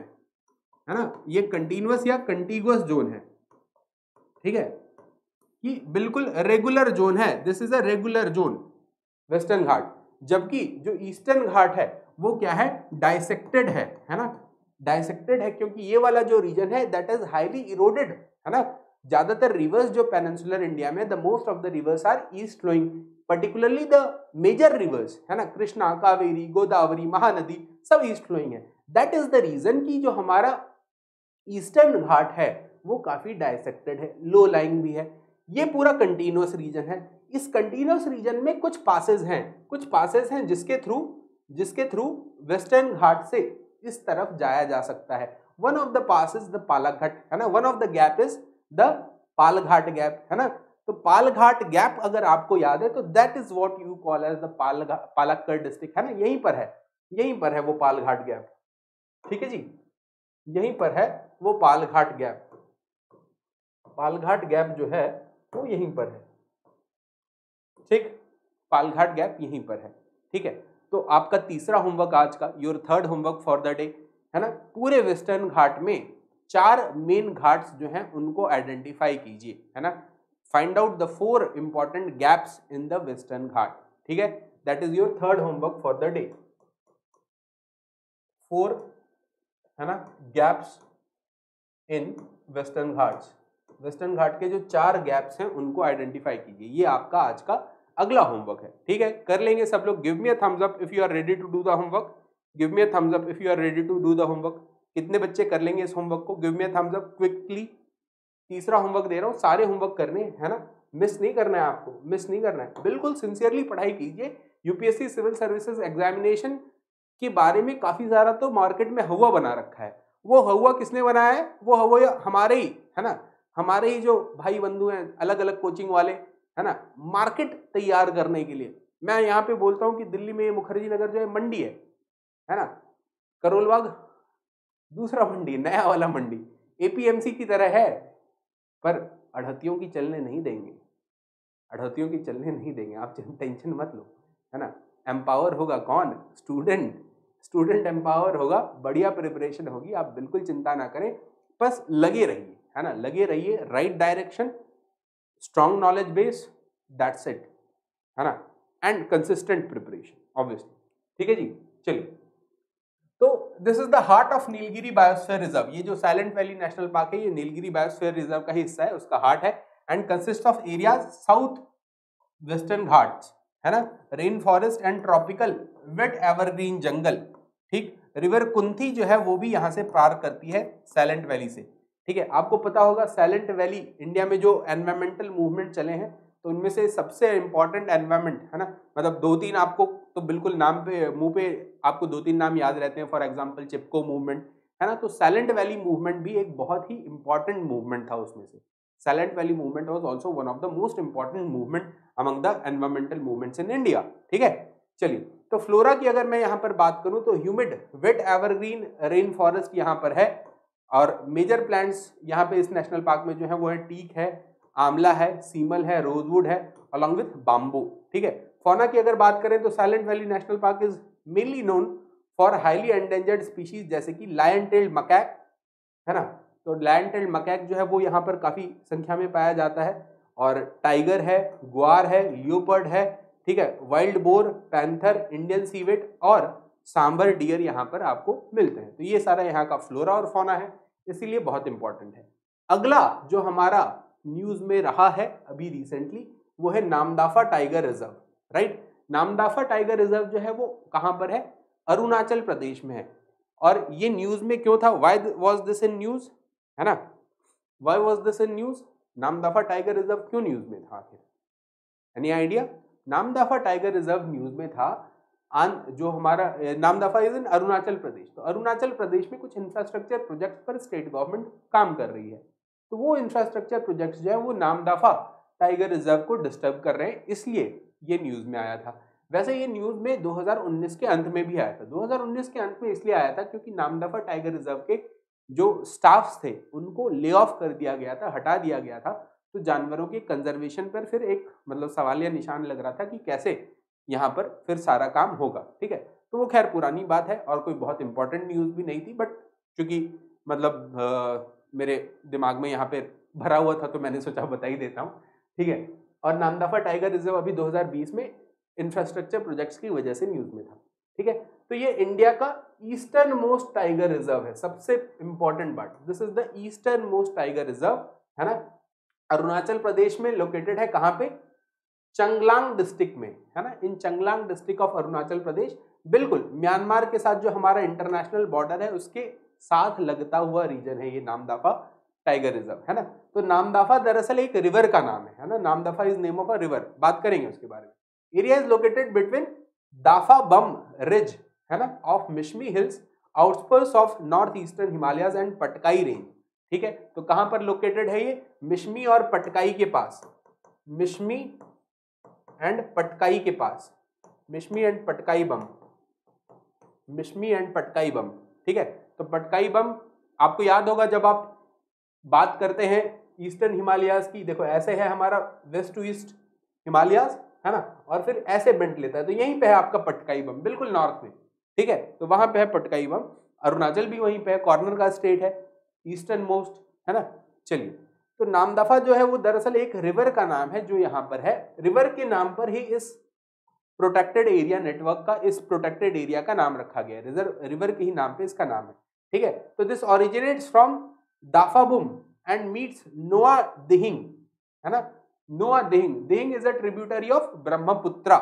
है ना, ये कंटिन्यूअस या कंटिगुअस जोन है, ठीक है, कि बिल्कुल रेगुलर जोन है, this is a regular zone Western Ghat. जबकि जो ईस्टर्न घाट है वो क्या है, डाइसेक्टेड है, है ना, डाइसेक्टेड है, क्योंकि ये वाला जो रीजन है दैट इज हाईली इरोडेड, है ना। ज्यादातर रिवर्स जो पेनिनसुलर इंडिया में, the most of the rivers are east flowing, particularly the major rivers, है ना, कृष्णा, कावेरी, गोदावरी, महानदी, सब ईस्ट फ्लोइंग है। दैट इज द रीजन कि जो हमारा ईस्टर्न घाट है वो काफी डाइसेक्टेड है, लो लाइंग भी है। ये पूरा कंटिन्यूअस रीजन है। इस कंटिन्यूअस रीजन में कुछ पासेस हैं, कुछ पासेस हैं जिसके थ्रू जिसके थ्रू वेस्टर्न घाट से इस तरफ जाया जा सकता है। One of the pass is the Palghat, है ना, one of the gap is the Palghat gap, है ना। तो पालघाट गैप अगर आपको याद है तो that is what you call as the Palakkad district, है ना, यहीं पर है, यहीं पर है वो पालघाट गैप, ठीक है जी, यहीं पर है वो पालघाट गैप। पालघाट गैप जो है वो यहीं पर है, ठीक, पालघाट गैप यहीं पर है, ठीक है। तो आपका तीसरा होमवर्क आज का, your third homework for the day, है ना, पूरे वेस्टर्न घाट में चार मेन घाट्स जो हैं उनको आइडेंटिफाई कीजिए, है ना, find out the four important gaps in the Western Ghat, ठीक है, that is your third homework for the day. Four, है ना, gaps in Western Ghats, Western Ghat के जो चार गैप्स हैं उनको आइडेंटिफाई कीजिए, ये आपका आज का अगला होमवर्क है, ठीक है। कर लेंगे सब लोग। Give me a thumbs up if you are ready to do the homework, give me a thumbs up if you are ready to do the homework. कितने बच्चे कर लेंगे इस होमवर्क को? Give me a thumbs up quickly. तीसरा homework दे रहा हूँ, सारे होमवर्क करने हैं, है ना, मिस नहीं करना है आपको, मिस नहीं करना है, बिल्कुल सिंसियरली पढ़ाई कीजिए। यूपीएससी सिविल सर्विसेज एग्जामिनेशन के बारे में काफी सारा तो मार्केट में हवा बना रखा है। वो हवा किसने बनाया है? वो हवा हमारे ही, है ना, हमारे ही जो भाई बंधु हैं अलग अलग कोचिंग वाले, है ना, मार्केट तैयार करने के लिए। मैं यहाँ पे बोलता हूँ कि दिल्ली में मुखर्जी नगर जो है मंडी है है ना, करोल बाग दूसरा मंडी, नया वाला मंडी, एपीएमसी की तरह है, पर अड़हतियों की चलने नहीं देंगे, अड़हतियों की चलने नहीं देंगे, आप टेंशन मत लो, है ना। एम्पावर होगा कौन? स्टूडेंट, स्टूडेंट एम्पावर होगा, बढ़िया प्रिपरेशन होगी, आप बिल्कुल चिंता ना करें, बस लगे रहिए, है ना, लगे रहिए, right direction, strong knowledge base, that's it, है ना, एंड कंसिस्टेंट प्रिपरेशन ऑब्वियसली। ठीक है जी, चलिए, तो this is the heart of Nilgiri biosphere reserve. ये जो साइलेंट वैली नेशनल पार्क है ये नीलगिरी बायोस्फीयर रिजर्व का हिस्सा है, उसका हार्ट है, and consist of areas south Western Ghats, है ना, rain forest and tropical wet evergreen jungle. ठीक, रिवर कुंथी जो है वो भी यहाँ से पार करती है साइलेंट वैली से। ठीक है, आपको पता होगा साइलेंट वैली इंडिया में जो एनवायरमेंटल मूवमेंट चले हैं तो उनमें से सबसे इंपॉर्टेंट एनवायरमेंट, है ना, मतलब दो तीन आपको तो बिल्कुल नाम पे मुंह पे आपको दो तीन नाम याद रहते हैं, फॉर एग्जांपल चिपको मूवमेंट, है ना, तो साइलेंट वैली मूवमेंट भी एक बहुत ही इंपॉर्टेंट मूवमेंट था उसमें से। Silent Valley movement was also one of the most important movement among the environmental movements in India. ठीक है, चलिए, तो फ्लोरा की अगर मैं यहाँ पर बात करूं तो humid wet evergreen rain forest यहाँ पर है, और मेजर प्लांट्स यहाँ पे इस नेशनल पार्क में जो है वो है टीक है, आंवला है, सीमल है, रोजवुड है, अलॉन्ग विथ बाम्बू। ठीक है, फौना की अगर बात करें तो Silent Valley national park is mainly known for highly endangered species जैसे कि लायन टेल्ड मकैक, है ना, तो लायन टेल्ड मकैक जो है वो यहाँ पर काफी संख्या में पाया जाता है, और टाइगर है, ग्वार है, लियोपर्ड है, ठीक है, wild boar, panther, Indian civet और सांबर डियर यहाँ पर आपको मिलते हैं। तो ये सारा यहाँ का फ्लोरा और फौना है, इसीलिए बहुत इंपॉर्टेंट है। अगला जो हमारा न्यूज में रहा है अभी रिसेंटली वो है Namdapha tiger reserve, right. Namdapha tiger reserve जो है वो कहां पर है? अरुणाचल प्रदेश में है। और ये न्यूज में क्यों था? Why was this in news, है ना, why was this in news? Namdapha tiger reserve क्यों न्यूज में था आखिर? Any idea? Namdapha tiger reserve news में था आन जो हमारा नामदाफा इज इन अरुणाचल प्रदेश, तो अरुणाचल प्रदेश में कुछ इंफ्रास्ट्रक्चर प्रोजेक्ट पर स्टेट गवर्नमेंट काम कर रही है, तो वो इंफ्रास्ट्रक्चर प्रोजेक्ट्स जो है वो नामदाफा टाइगर रिजर्व को डिस्टर्ब कर रहे हैं, इसलिए ये न्यूज में आया था। वैसे ये न्यूज में दो हज़ार उन्नीस के अंत में भी आया था। दो हज़ार उन्नीस के अंत में इसलिए आया था क्योंकि नामदाफा टाइगर रिजर्व के जो स्टाफ्स थे उनको ले ऑफ कर दिया गया था, हटा दिया गया था, तो जानवरों के कंजर्वेशन पर फिर एक मतलब सवालिया निशान लग रहा था कि कैसे यहाँ पर फिर सारा काम होगा। ठीक है, तो वो खैर पुरानी बात है और कोई बहुत इंपॉर्टेंट न्यूज भी नहीं थी, बट चूंकि मतलब आ, मेरे दिमाग में यहाँ पे भरा हुआ था तो मैंने सोचा बता ही देता हूँ। ठीक है, और नामदाफा टाइगर रिजर्व अभी दो हज़ार बीस में इंफ्रास्ट्रक्चर प्रोजेक्ट्स की वजह से न्यूज में था। ठीक है, तो ये इंडिया का ईस्टर्न मोस्ट टाइगर रिजर्व है, सबसे इंपॉर्टेंट बात, this is the eastern most tiger reserve, है ना, अरुणाचल प्रदेश में लोकेटेड है। कहां पे? चंगलांग डिस्ट्रिक्ट में, है ना, in Changlang district of Arunachal Pradesh, बिल्कुल म्यांमार के साथ जो हमारा इंटरनेशनल बॉर्डर है उसके साथ लगता हुआ रीजन है ये नामदाफा टाइगर रिजर्व, है ना। तो नामदाफा दरअसल एक रिवर का नाम है, है ना, Namdapha is name of a river, बात करेंगे उसके बारे में। Area is located between Dapha Bum ridge, है ना, of Mishmi hills, outspurs of north eastern Himalayas and Patkai range. ठीक है, तो कहां पर लोकेटेड है ये? मिशमी और पटकाई के पास, मिशमी एंड पटकाई के पास, मिशमी एंड पटकाई बम, मिशमी एंड पटकाई बम। ठीक है, तो पटकाई बम आपको याद होगा जब आप बात करते हैं ईस्टर्न हिमालयाज की, देखो ऐसे है हमारा वेस्ट टू ईस्ट हिमालयाज, है ना, और फिर ऐसे बेंट लेता है, तो यहीं पे है आपका पटकाई बम, बिल्कुल नॉर्थ में। ठीक है, तो वहां पे है पटकाई बम, अरुणाचल भी वहीं पे है, कॉर्नर का स्टेट है, ईस्टर्न मोस्ट, है ना। चलिए, तो नामदफा जो है वो दरअसल एक रिवर का नाम है जो यहाँ पर है, रिवर के नाम पर ही इस प्रोटेक्टेड एरिया नेटवर्क का, इस प्रोटेक्टेड एरिया का नाम रखा गया है, रिजर्व रिवर के ही नाम पे इसका नाम है। ठीक है, तो this originates from Daphabum and meets Noa Dihing, है ना, Noa Dihing, Dihing is a tributary of Brahmaputra,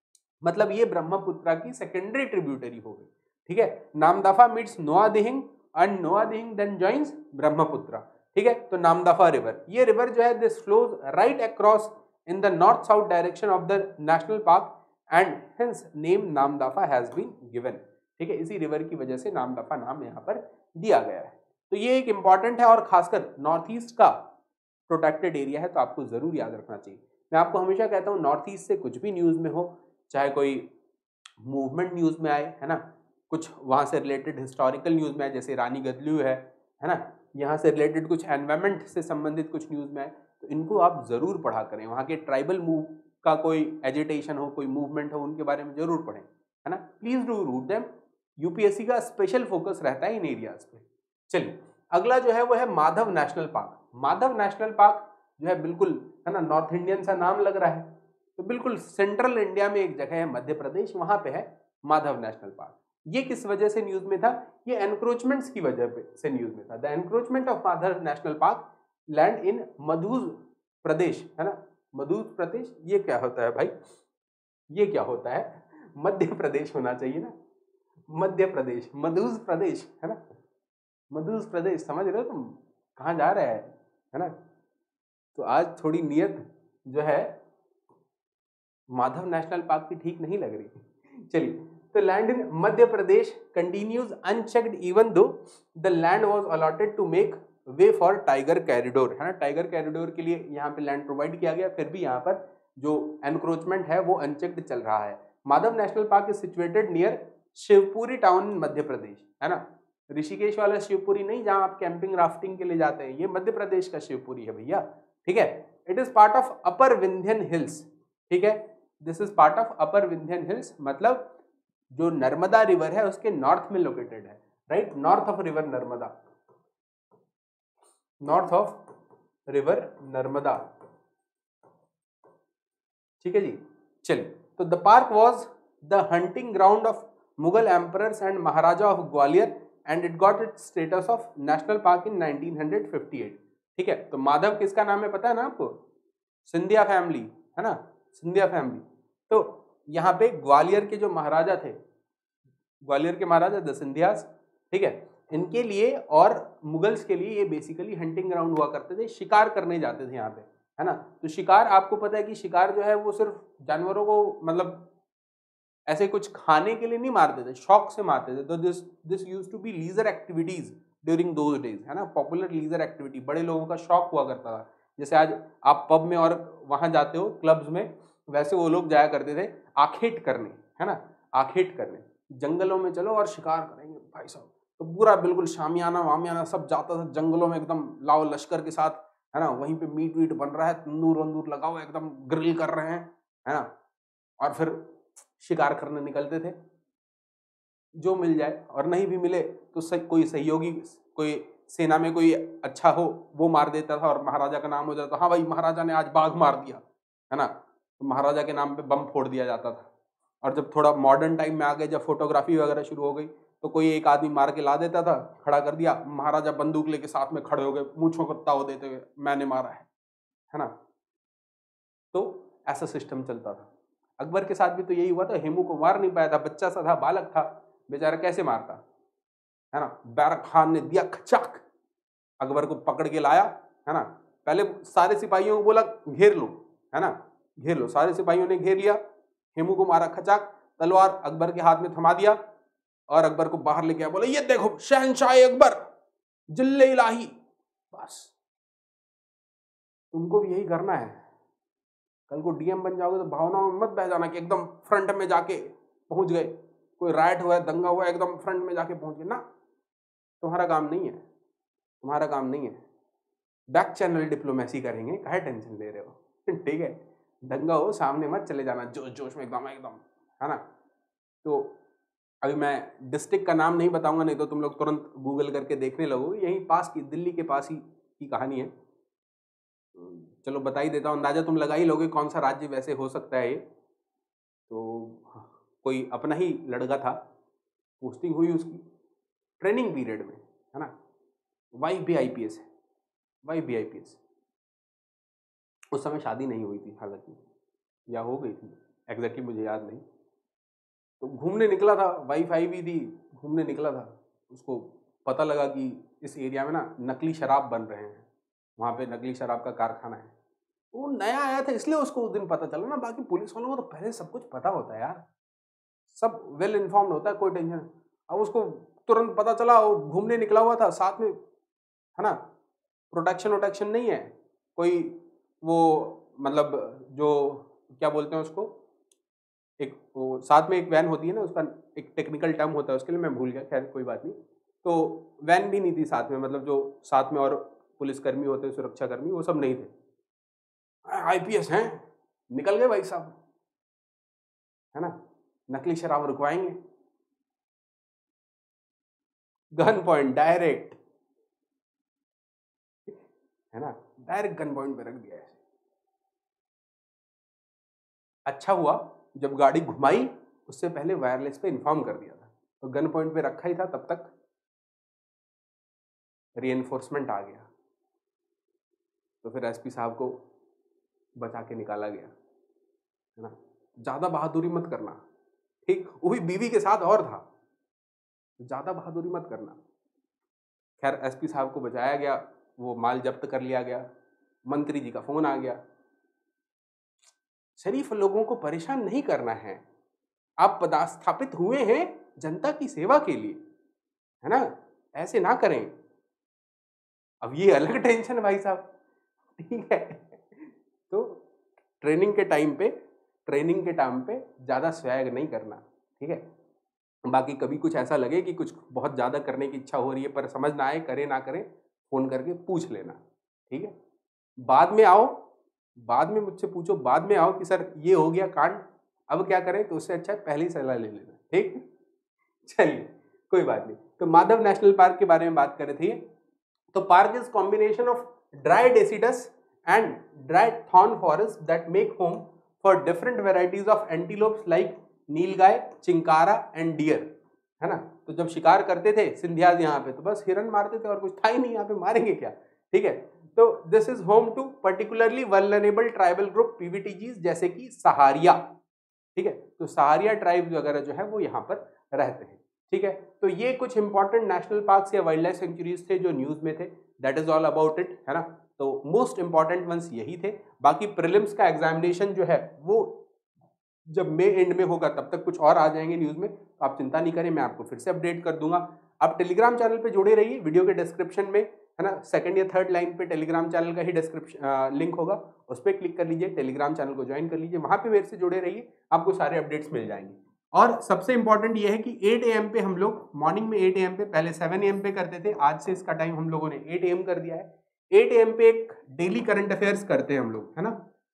मतलब ये ब्रह्मपुत्रा की सेकेंडरी ट्रिब्यूटरी हो गई। ठीक है, Namdapha meets Noa Dihing and Noadihing then joins Brahmaputra. ठीक है, तो नामदफा रिवर, ये रिवर जो है this flows right across in the north south direction of the national park and hence name Namdapha has been given. ठीक है, इसी रिवर की वजह से नामदफा नाम यहाँ पर दिया गया है। तो ये एक इंपॉर्टेंट है और खासकर नॉर्थ ईस्ट का प्रोटेक्टेड एरिया है, तो आपको जरूर याद रखना चाहिए। मैं आपको हमेशा कहता हूँ नॉर्थ ईस्ट से कुछ भी न्यूज में हो, चाहे कोई मूवमेंट न्यूज में आए, है ना, कुछ वहां से रिलेटेड हिस्टोरिकल न्यूज में आए, जैसे रानी गदलू है है ना, यहाँ से रिलेटेड कुछ एनवायरमेंट से संबंधित कुछ न्यूज में आए, तो इनको आप जरूर पढ़ा करें। वहाँ के ट्राइबल मूव का कोई एजिटेशन हो, कोई मूवमेंट हो, उनके बारे में जरूर पढ़ें, है ना। Please do rote them. UPSC का स्पेशल फोकस रहता है इन एरियाज पे। चलिए, अगला जो है वो है Madhav national park. Madhav national park जो है बिल्कुल, है ना, नॉर्थ इंडियन सा नाम लग रहा है, तो बिल्कुल सेंट्रल इंडिया में एक जगह है मध्य प्रदेश, वहां पे है माधव नेशनल पार्क। ये किस वजह से न्यूज में था? ये एनक्रोचमेंट्स की वजह पे से न्यूज में था। The encroachment of Madhav national park land in Madhya Pradesh, है ना, मधुज प्रदेश, ये क्या होता है भाई, ये क्या होता है? मध्य प्रदेश होना चाहिए ना, मध्य प्रदेश, मधुज प्रदेश, है ना, मधुज प्रदेश, समझ रहे हो तुम कहाँ जा रहे हैं, है ना। तो आज थोड़ी नियत जो है माधव नेशनल पार्क की ठीक नहीं लग रही। चलिए, तो land in Madhya Pradesh continues unchecked even though the land was allotted to make way for tiger corridor, है ना, टाइगर कैरिडोर के लिए यहाँ पे लैंड प्रोवाइड किया गया, फिर भी यहाँ पर जो एनक्रोचमेंट है वो अनचेक्ड चल रहा है। Madhav national park is situated near Shivpuri town in Madhya Pradesh, है ना, ऋषिकेश वाला शिवपुरी नहीं जहां आप कैंपिंग राफ्टिंग के लिए जाते हैं, ये मध्य प्रदेश का शिवपुरी है भैया। ठीक है, it is part of upper Vindhyan hills. ठीक है, this is part of upper Vindhyan hills, मतलब जो नर्मदा रिवर है उसके नॉर्थ में लोकेटेड है, right, north of river Narmada, north of river Narmada. ठीक है जी। चलिए, तो the park was the hunting ground of Mughal emperors and maharaja of Gwalior and it got it status of national park in nineteen fifty eight. ठीक है, तो माधव किसका नाम है पता है ना आपको? सिंधिया फैमिली, है ना, सिंधिया फैमिली। तो यहाँ पे ग्वालियर के जो महाराजा थे, ग्वालियर के महाराजा द सिंधियास, ठीक है, इनके लिए और मुगल्स के लिए ये बेसिकली हंटिंग ग्राउंड हुआ करते थे, शिकार करने जाते थे यहाँ पे, है ना। तो शिकार, आपको पता है कि शिकार जो है वो सिर्फ जानवरों को मतलब ऐसे कुछ खाने के लिए नहीं मारते थे, शौक से मारते थे। तो this this used to be leisure activities during those days, है ना, पॉपुलर लीजर एक्टिविटी, बड़े लोगों का शौक हुआ करता था। जैसे आज आप पब में और वहां जाते हो क्लब्स में, वैसे वो लोग जाया करते थे आखेट करने, है ना, आखेट करने, जंगलों में चलो और शिकार करेंगे भाई साहब। तो पूरा बिल्कुल शामियाना वामियाना सब जाता था जंगलों में, एकदम लाओ लश्कर के साथ, है ना, वहीं पे मीट वीट बन रहा है, तंदूर वंदूर लगाओ, एकदम ग्रिल कर रहे हैं, है ना, और फिर शिकार करने निकलते थे, जो मिल जाए, और नहीं भी मिले तो सही, कोई सहयोगी, कोई सेना में कोई अच्छा हो वो मार देता था और महाराजा का नाम हो जाता, हाँ भाई महाराजा ने आज बाघ मार दिया, है ना, तो महाराजा के नाम पे बम फोड़ दिया जाता था। और जब थोड़ा मॉडर्न टाइम में आ गए, जब फोटोग्राफी वगैरह शुरू हो गई, तो कोई एक आदमी मार के ला देता था, खड़ा कर दिया, महाराजा बंदूक लेके साथ में खड़े हो गए, मूंछों को ताव देते हुए, मैंने मारा है, है ना। तो ऐसा सिस्टम चलता था। अकबर के साथ भी तो यही हुआ था, हेमू को मार नहीं पाया था, बच्चा सा था, बालक था, बेचारा कैसे मारता, है ना। बैरक खान ने दिया खचाक, अकबर को पकड़ के लाया, है ना, पहले सारे सिपाहियों को बोला घेर लो, है ना, घेर लो, सारे सिपाहियों ने घेर लिया, हेमू को मारा खचाक, तलवार अकबर के हाथ में थमा दिया और अकबर को बाहर लेके आया, बोला ये देखो शहनशाह अकबर जिल्ले इलाही। बस तुमको भी यही करना है, कल को डीएम बन जाओगे तो भावनाओं में मत बह जाना कि एकदम फ्रंट में जाके पहुंच गए, कोई राइट हुआ है, दंगा हुआ है, एकदम फ्रंट में जाके पहुंच गए ना, तुम्हारा काम नहीं है, तुम्हारा काम नहीं है। बैक चैनल डिप्लोमेसी करेंगे, काहे टेंशन ले रहे हो ठीक है, दंगा हो सामने मत चले जाना जोश जोश में एकदम एकदम, है ना। तो अभी मैं डिस्ट्रिक्ट का नाम नहीं बताऊंगा, नहीं तो तुम लोग तुरंत गूगल करके देखने लगोगे, यहीं पास की, दिल्ली के पास ही की कहानी है। चलो बता ही देता हूँ, अंदाजा तुम लगा ही लोगे कौन सा राज्य वैसे हो सकता है ये। तो कोई अपना ही लड़का था, पोस्टिंग हुई उसकी ट्रेनिंग पीरियड में, है ना, वाइफ भी आईपीएस है, वाइफ भी आईपीएस। उस समय शादी नहीं हुई थी हालांकि, या हो गई थी एग्जैक्टली मुझे याद नहीं। तो घूमने निकला था, वाइफ आई भी थी, घूमने निकला था, उसको पता लगा कि इस एरिया में ना नकली शराब बन रहे हैं, वहाँ पे नकली शराब का कारखाना है। वो नया आया था इसलिए उसको उस दिन पता चला ना, बाकी पुलिस वालों को तो पहले सब कुछ पता होता है यार, सब वेल इन्फॉर्म्ड होता है, कोई टेंशन। अब उसको तुरंत पता चला, वो घूमने निकला हुआ था साथ में, है ना, प्रोटेक्शन वोटेक्शन नहीं है कोई, वो मतलब जो क्या बोलते हैं उसको, एक वो साथ में एक वैन होती है ना, उसका एक टेक्निकल टर्म होता है उसके लिए, मैं भूल गया, खैर कोई बात नहीं। तो वैन भी नहीं थी साथ में, मतलब जो साथ में और पुलिसकर्मी होते हैं, सुरक्षाकर्मी, वो सब नहीं थे। आईपीएस हैं, निकल गए भाई साहब, है ना, नकली शराब रुकवाएंगे, गन पॉइंट डायरेक्ट, है ना, डायरेक्ट गन पॉइंट पे रख दिया है। अच्छा हुआ जब गाड़ी घुमाई उससे पहले वायरलेस पे इन्फॉर्म कर दिया था, तो गन पॉइंट पे रखा ही था, तब तक रीएनफोर्समेंट आ गया, तो फिर एसपी साहब को बचा के निकाला गया, है ना। ज्यादा बहादुरी मत करना, ठीक, वो भी बीवी के साथ और था, ज्यादा बहादुरी मत करना। खैर एसपी साहब को बचाया गया, वो माल जब्त कर लिया गया, मंत्री जी का फोन आ गया। शरीफ लोगों को परेशान नहीं करना है, आप पदस्थापित हुए हैं जनता की सेवा के लिए, है ना, ऐसे ना करें। अब ये अलग टेंशन भाई साहब, ठीक है। तो ट्रेनिंग के टाइम पे ट्रेनिंग के टाइम पे ज्यादा स्वैग नहीं करना, ठीक है। बाकी कभी कुछ ऐसा लगे कि कुछ बहुत ज्यादा करने की इच्छा हो रही है पर समझ ना आए, करे ना करें, फोन करके पूछ लेना, ठीक है। बाद में आओ, बाद में मुझसे पूछो, बाद में आओ कि सर ये हो गया कांड, अब क्या करें, तो उससे अच्छा है पहले ही सलाह ले लेना, ठीक। चलिए कोई बात नहीं। तो माधव नेशनल पार्क के बारे में बात कर रहे थे। तो park is combination of dry deciduous and dry thorn forest that make home for different varieties of antelopes like nilgai, chinkara and deer, है ना। तो जब शिकार करते थे सिंधियाज यहाँ पे, तो बस हिरन मारते थे और कुछ था ही नहीं, यहाँ पे मारेंगे क्या, ठीक है। तो this is home to particularly vulnerable tribal group PVTGs, जैसे कि सहारिया, ठीक है। तो सहारिया ट्राइब वगैरह जो है वो यहाँ पर रहते हैं, ठीक है। तो ये कुछ इंपॉर्टेंट नेशनल पार्क्स या वाइल्ड लाइफ सेंचुरीज थे जो न्यूज में थे, that is all about it, है ना। तो मोस्ट इंपॉर्टेंट वंस यही थे। बाकी प्रीलिम्स का एग्जामिनेशन जो है वो जब मई एंड में होगा तब तक कुछ और आ जाएंगे न्यूज में, तो आप चिंता नहीं करें, मैं आपको फिर से अपडेट कर दूंगा। आप टेलीग्राम चैनल पे जुड़े रहिए, वीडियो के डिस्क्रिप्शन में, है ना, सेकंड या थर्ड लाइन पे टेलीग्राम चैनल का ही डिस्क्रिप्शन लिंक होगा, उस पर क्लिक कर लीजिए, टेलीग्राम चैनल को ज्वाइन कर लीजिए, वहां पे मेरे से जुड़े रहिए, आपको सारे अपडेट्स मिल जाएंगे। और सबसे इंपॉर्टेंट ये है कि एट ए एम पे हम लोग मॉर्निंग में एट ए एम पे, पहले सेवन ए एम पे करते थे, आज से इसका टाइम हम लोगों ने एट ए एम कर दिया है। एट ए एम पे एक डेली करंट अफेयर्स करते हैं हम लोग, है ना,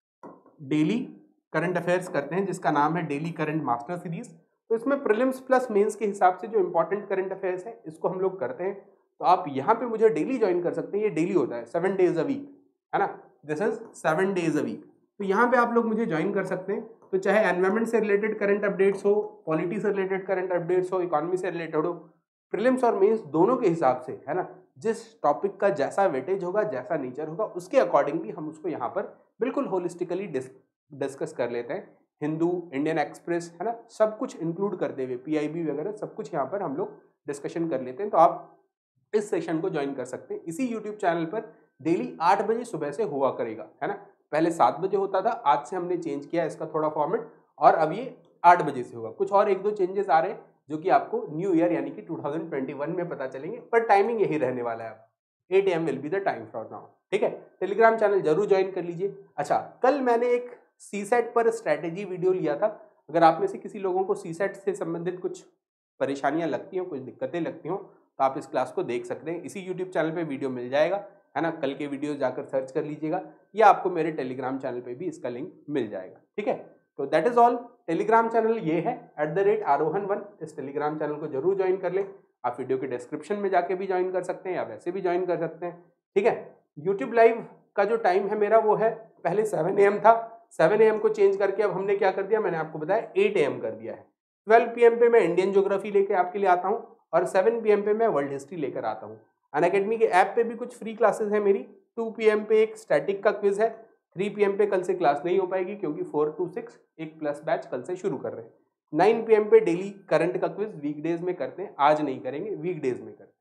डेली करंट अफेयर्स करते हैं जिसका नाम है डेली करंट मास्टर सीरीज। तो इसमें प्रीलिम्स प्लस मेंस के हिसाब से जो इंपॉर्टेंट करंट अफेयर्स है इसको हम लोग करते हैं। तो आप यहाँ पे मुझे डेली ज्वाइन कर सकते हैं, ये डेली होता है, सेवन डेज अ वीक, है ना, this is seven days a week. तो यहाँ पे आप लोग मुझे ज्वाइन कर सकते हैं। तो चाहे एनवायरमेंट से रिलेटेड करंट अपडेट्स हो, पॉलिटी से रिलेटेड करंट अपडेट्स हो, इकोनॉमी से रिलेटेड हो, प्रीलिम्स और मेंस दोनों के हिसाब से, है ना, जिस टॉपिक का जैसा वेटेज होगा, जैसा नेचर होगा, उसके अकॉर्डिंगली हम उसको यहाँ पर बिल्कुल होलिस्टिकली डिस्कस कर लेते हैं। हिंदू, इंडियन एक्सप्रेस, है ना, सब कुछ इंक्लूड करते हुए, पीआईबी वगैरह सब कुछ यहाँ पर हम लोग डिस्कशन कर लेते हैं। तो आप इस सेशन को ज्वाइन कर सकते हैं, इसी यूट्यूब चैनल पर डेली आठ बजे सुबह से हुआ करेगा, है ना। पहले सात बजे होता था, आज से हमने चेंज किया इसका थोड़ा फॉर्मेट, और अब ये आठ बजे से होगा। कुछ और एक दो चेंजेस आ रहे हैं जो कि आपको न्यू ईयर यानी कि टू थाउजेंड ट्वेंटी वन में पता चलेंगे, पर टाइमिंग यही रहने वाला है। Eight A M will be the time from now, ठीक है। टेलीग्राम चैनल जरूर ज्वाइन कर लीजिए। अच्छा, कल मैंने एक सी सेट पर स्ट्रैटेजी वीडियो लिया था। अगर आप में से किसी लोगों को सी सेट से संबंधित कुछ परेशानियां लगती हो, कुछ दिक्कतें लगती हो, तो आप इस क्लास को देख सकते हैं, इसी यूट्यूब चैनल पे वीडियो मिल जाएगा, है ना। कल के वीडियो जाकर सर्च कर लीजिएगा, या आपको मेरे टेलीग्राम चैनल पे भी इसका लिंक मिल जाएगा, ठीक है। तो that is all. Telegram channel ये है at the rate Arohan one, इस टेलीग्राम चैनल को जरूर ज्वाइन कर लें। आप वीडियो के डिस्क्रिप्शन में जाके भी ज्वाइन कर सकते हैं, या वैसे भी ज्वाइन कर सकते हैं, ठीक है। यूट्यूब लाइव का जो टाइम है मेरा वो है, पहले सेवन ए एम था, सेवन ए एम को चेंज करके अब हमने क्या कर दिया, मैंने आपको बताया एट ए एम कर दिया है। ट्वेल्व पी एम पे मैं इंडियन ज्योग्राफी लेके आपके लिए आता हूँ, और सेवन पी एम पे मैं वर्ल्ड हिस्ट्री लेकर आता हूँ। अनअकैडमी के ऐप पे भी कुछ फ्री क्लासेस है मेरी। टू पी एम पे एक स्टैटिक का क्विज है। थ्री पी एम पे कल से क्लास नहीं हो पाएगी क्योंकि फोर टू सिक्स एक प्लस बैच कल से शुरू कर रहे हैं। नाइन पी एम पे डेली करंट का क्विज वीकडेज में करते हैं, आज नहीं करेंगे, वीकडेज में करते हैं,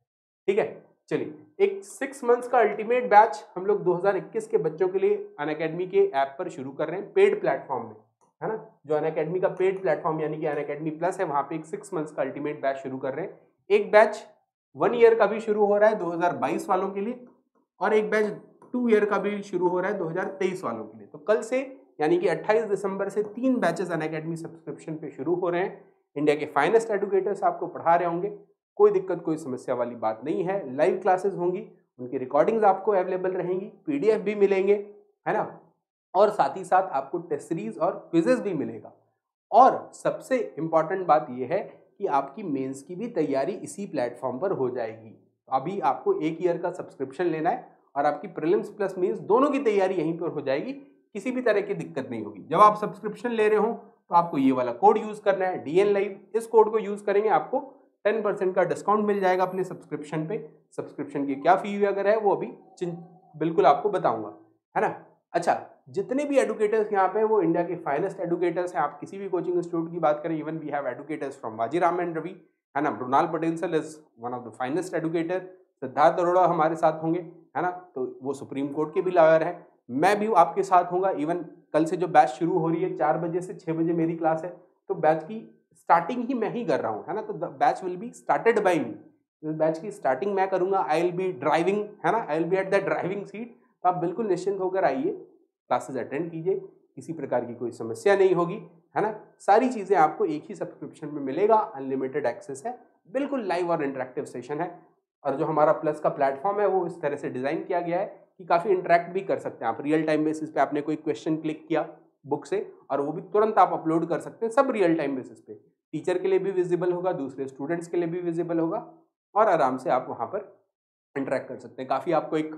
ठीक है, चलिए एक सिक्स मंथ्स का अल्टीमेट बैच हम लोग दो हज़ार इक्कीस के बच्चों के लिए अनअकैडमी के ऐप पर शुरू कर रहे हैं, पेड प्लेटफॉर्म में, है ना। जो अनअकैडमी का पेड प्लेटफॉर्म यानी कि अनअकैडमी प्लस है, वहां पे एक सिक्स मंथ्स का अल्टीमेट बैच शुरू कर रहे हैं। एक बैच वन ईयर का भी शुरू हो रहा है दो हज़ार बाईस वालों के लिए, और एक बैच टू ईयर का भी शुरू हो रहा है दो हज़ार तेईस वालों के लिए। तो कल से यानी कि अट्ठाईस दिसंबर से तीन बैचेस अनअकैडमी सब्सक्रिप्शन पे शुरू हो रहे हैं। इंडिया के फाइनेस्ट एडुकेटर्स आपको पढ़ा रहे होंगे, कोई दिक्कत कोई समस्या वाली बात नहीं है। लाइव क्लासेस होंगी, उनकी रिकॉर्डिंग्स आपको अवेलेबल रहेंगी, पीडीएफ भी मिलेंगे, है ना, और साथ ही साथ आपको टेस्ट सीरीज और क्विजेस भी मिलेगा। और सबसे इंपॉर्टेंट बात यह है कि आपकी मेंस की भी तैयारी इसी प्लेटफॉर्म पर हो जाएगी। अभी आपको एक ईयर का सब्सक्रिप्शन लेना है और आपकी प्रीलिम्स प्लस मेंस दोनों की तैयारी यहीं पर हो जाएगी, किसी भी तरह की दिक्कत नहीं होगी। जब आप सब्सक्रिप्शन ले रहे हो तो आपको ये वाला कोड यूज करना है, डीएन लाइव। इस कोड को यूज करेंगे आपको टेन परसेंट का डिस्काउंट मिल जाएगा अपने सब्सक्रिप्शन पे। सब्सक्रिप्शन की क्या फी अगर है वो अभी बिल्कुल आपको बताऊंगा, है ना। अच्छा, जितने भी एडुकेटर्स यहाँ पे वो इंडिया के फाइनेस्ट एडुकेटर्स हैं। आप किसी भी कोचिंग इंस्टीट्यूट की बात करें, even we have educators from Vajiram and Ravi, है ना। Mrinal Patel sir is one of the finest educator, Siddharth Arora हमारे साथ होंगे, है ना, तो वो सुप्रीम कोर्ट के भी लॉयर हैं। मैं भी आपके साथ होऊंगा। इवन कल से जो बैच शुरू हो रही है चार बजे से छह बजे मेरी क्लास है, तो बैच की स्टार्टिंग ही मैं ही कर रहा हूँ, है ना। तो batch will be started by me. Batch की स्टार्टिंग मैं करूंगा, आई विल बी ड्राइविंग, है ना, I will be at the driving seat. तो आप बिल्कुल निश्चिंत होकर आइए, क्लासेस अटेंड कीजिए, किसी प्रकार की कोई समस्या नहीं होगी, है ना। सारी चीजें आपको एक ही सब्सक्रिप्शन में मिलेगा, अनलिमिटेड एक्सेस है, बिल्कुल लाइव और इंटरेक्टिव सेशन है। और जो हमारा प्लस का प्लेटफॉर्म है वो इस तरह से डिजाइन किया गया है कि काफी इंटरेक्ट भी कर सकते हैं आप। रियल टाइम बेसिस पे आपने कोई क्वेश्चन क्लिक किया बुक से और वो भी तुरंत आप अपलोड कर सकते हैं, सब रियल टाइम बेसिस पे। टीचर के लिए भी विजिबल होगा, दूसरे स्टूडेंट्स के लिए भी विजिबल होगा, और आराम से आप वहां पर इंटरेक्ट कर सकते हैं। काफी आपको एक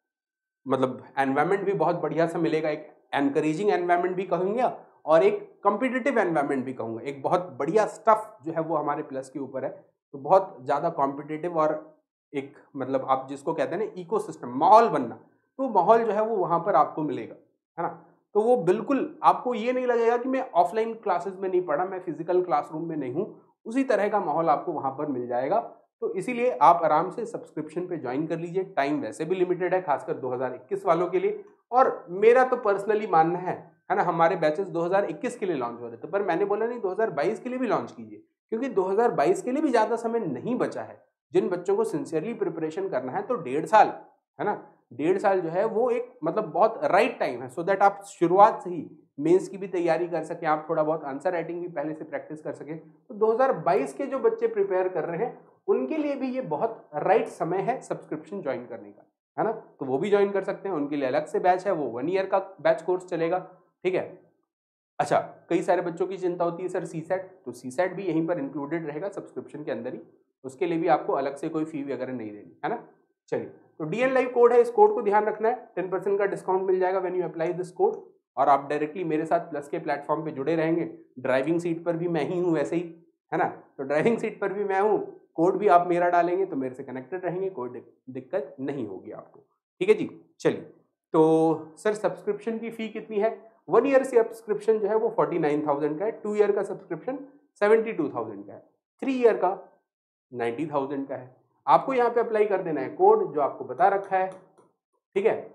मतलब एनवायरमेंट भी बहुत बढ़िया सा मिलेगा, एक एनकरेजिंग एनवायरमेंट भी कहूंगा और एक कॉम्पिटिटिव एनवायरमेंट भी कहूंगा। एक बहुत बढ़िया स्टफ जो है वो हमारे प्लस के ऊपर है, तो बहुत ज्यादा कॉम्पिटिटिव और एक मतलब आप जिसको कहते हैं ना इकोसिस्टम, माहौल बनना, तो माहौल जो है वो वहां पर आपको मिलेगा, है ना। तो वो बिल्कुल आपको ये नहीं लगेगा कि मैं ऑफलाइन क्लासेस में नहीं पढ़ा, मैं फिजिकल क्लासरूम में नहीं हूं, उसी तरह का माहौल आपको वहां पर मिल जाएगा। तो इसीलिए आप आराम से सब्सक्रिप्शन पे ज्वाइन कर लीजिए। टाइम वैसे भी लिमिटेड है, खासकर दो हज़ार इक्कीस वालों के लिए। और मेरा तो पर्सनली मानना है है ना, हमारे बैचेस दो हज़ार इक्कीस के लिए लॉन्च हो रहे थे, पर मैंने बोला नहीं दो हज़ार बाईस के लिए भी लॉन्च कीजिए, क्योंकि दो हज़ार बाईस के लिए भी ज्यादा समय नहीं बचा है। जिन बच्चों को सिंसियरली प्रिपरेशन करना है तो डेढ़ साल, है ना, डेढ़ साल जो है वो एक मतलब बहुत राइट टाइम है, सो दैट आप शुरुआत से ही मेंस की भी तैयारी कर सकें, आप थोड़ा बहुत आंसर राइटिंग भी पहले से प्रैक्टिस कर सकें। तो दो हज़ार बाईस के जो बच्चे प्रिपेयर कर रहे हैं उनके लिए भी ये बहुत राइट समय है सब्सक्रिप्शन ज्वाइन करने का, है ना। तो वो भी ज्वाइन कर सकते हैं, उनके लिए अलग से बैच है, वो वन ईयर का बैच कोर्स चलेगा, ठीक है। अच्छा, कई सारे बच्चों की चिंता होती है सर सी सेट, तो सी सेट भी यहीं पर इंक्लूडेड रहेगा सब्सक्रिप्शन के अंदर ही, उसके लिए भी आपको अलग से कोई फी वगैरह नहीं देनी, है ना। चलिए, तो डीएन लाइव कोड है, इस कोड को ध्यान रखना है, टेन परसेंट का डिस्काउंट मिल जाएगा when you apply this code, और आप डायरेक्टली मेरे साथ प्लस के प्लेटफॉर्म पे जुड़े रहेंगे। ड्राइविंग सीट पर भी मैं ही हूँ वैसे ही, है ना, तो ड्राइविंग सीट पर भी मैं हूँ, कोड भी आप मेरा डालेंगे तो मेरे से कनेक्टेड रहेंगे, कोई दिक्कत नहीं होगी आपको, ठीक है जी। चलिए, तो सर सब्सक्रिप्शन की फी कितनी है? वन ईयर सब्सक्रिप्शन जो है वो फोर्टी नाइन थाउजेंड का है, टू ईयर का सब्सक्रिप्शन सेवेंटी टू थाउजेंड का है, थ्री ईयर का नाइन्टी थाउजेंड का है। आपको यहाँ पे अप्लाई कर देना है कोड जो आपको बता रखा है, ठीक है।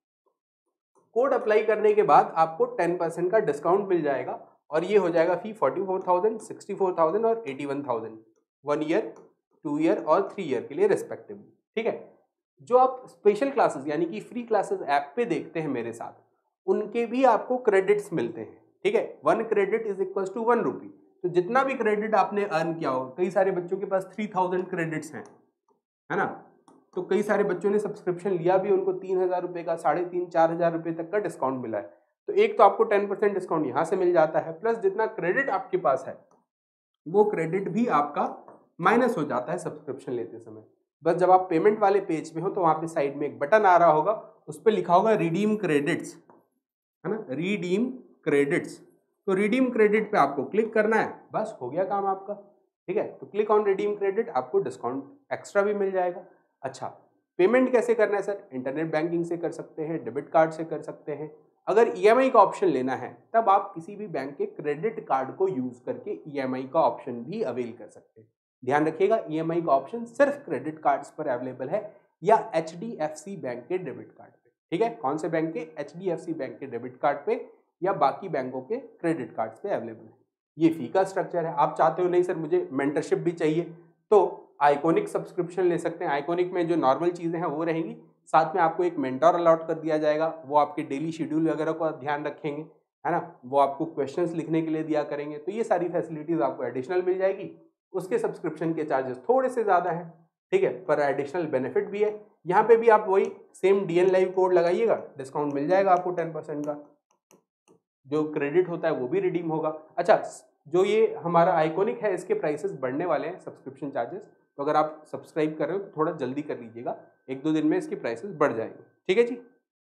कोड अप्लाई करने के बाद आपको टेन परसेंट का डिस्काउंट मिल जाएगा और ये हो जाएगा fee forty four thousand, sixty four thousand और eighty one thousand, one year, two year और थ्री ईयर के लिए रिस्पेक्टिवली, ठीक है। जो आप स्पेशल क्लासेस यानी कि फ्री क्लासेस ऐप पे देखते हैं मेरे साथ, उनके भी आपको क्रेडिट्स मिलते हैं, ठीक है। One credit is equal to one rupee. तो जितना भी क्रेडिट आपने अर्न किया हो, कई सारे बच्चों के पास थ्री थाउजेंड क्रेडिट्स हैं, है ना, तो कई सारे बच्चों ने सब्सक्रिप्शन लिया भी, उनको तीन हजार रुपए का, साढ़े तीन चार हजार रुपए तक का डिस्काउंट मिला है। तो एक तो आपको टेन परसेंट डिस्काउंट यहाँ से मिल जाता है, प्लस जितना क्रेडिट आपके पास है वो क्रेडिट भी आपका माइनस हो जाता है सब्सक्रिप्शन लेते समय। बस जब आप पेमेंट वाले पेज में हो तो वहां पे साइड में एक बटन आ रहा होगा, उस पर लिखा होगा रिडीम क्रेडिट्स, है ना, रिडीम क्रेडिट्स। तो रिडीम क्रेडिट पे आपको क्लिक करना है, बस हो गया काम आपका, ठीक है। तो क्लिक ऑन रिडीम क्रेडिट, आपको डिस्काउंट एक्स्ट्रा भी मिल जाएगा। अच्छा, पेमेंट कैसे करना है सर? इंटरनेट बैंकिंग से कर सकते हैं, डेबिट कार्ड से कर सकते हैं। अगर ईएमआई का ऑप्शन लेना है तब आप किसी भी बैंक के क्रेडिट कार्ड को यूज करके ईएमआई का ऑप्शन भी अवेल कर सकते हैं। ध्यान रखिएगा, ईएमआई का ऑप्शन सिर्फ क्रेडिट कार्ड्स पर अवेलेबल है या एचडीएफसी बैंक के डेबिट कार्ड पे। ठीक है, कौन से बैंक के? एचडीएफसी बैंक के डेबिट कार्ड पे या बाकी बैंकों के क्रेडिट कार्ड्स पे अवेलेबल है। ये फी का स्ट्रक्चर है। आप चाहते हो नहीं सर मुझे मेंटरशिप भी चाहिए, तो आइकॉनिक सब्सक्रिप्शन ले सकते हैं। आइकॉनिक में जो नॉर्मल चीजें हैं वो रहेंगी, साथ में आपको एक मेंटर अलॉट कर दिया जाएगा, वो आपके डेली शेड्यूल वगैरह का ध्यान रखेंगे, है ना, वो आपको क्वेश्चंस लिखने के लिए दिया करेंगे। तो ये सारी फैसिलिटीज आपको एडिशनल मिल जाएगी। उसके सब्सक्रिप्शन के चार्जेस थोड़े से ज्यादा हैं, ठीक है, पर एडिशनल बेनिफिट भी है। यहाँ पे भी आप वही सेम डीएन लाइव कोड लगाइएगा, डिस्काउंट मिल जाएगा आपको टेन परसेंट का। जो क्रेडिट होता है वो भी रिडीम होगा। अच्छा, जो ये हमारा आइकॉनिक है इसके प्राइसेस बढ़ने वाले हैं, सब्सक्रिप्शन चार्जेस, तो अगर आप सब्सक्राइब कर रहे हो तो थोड़ा जल्दी कर लीजिएगा, एक दो दिन में इसके प्राइसेस बढ़ जाएंगे। ठीक है जी।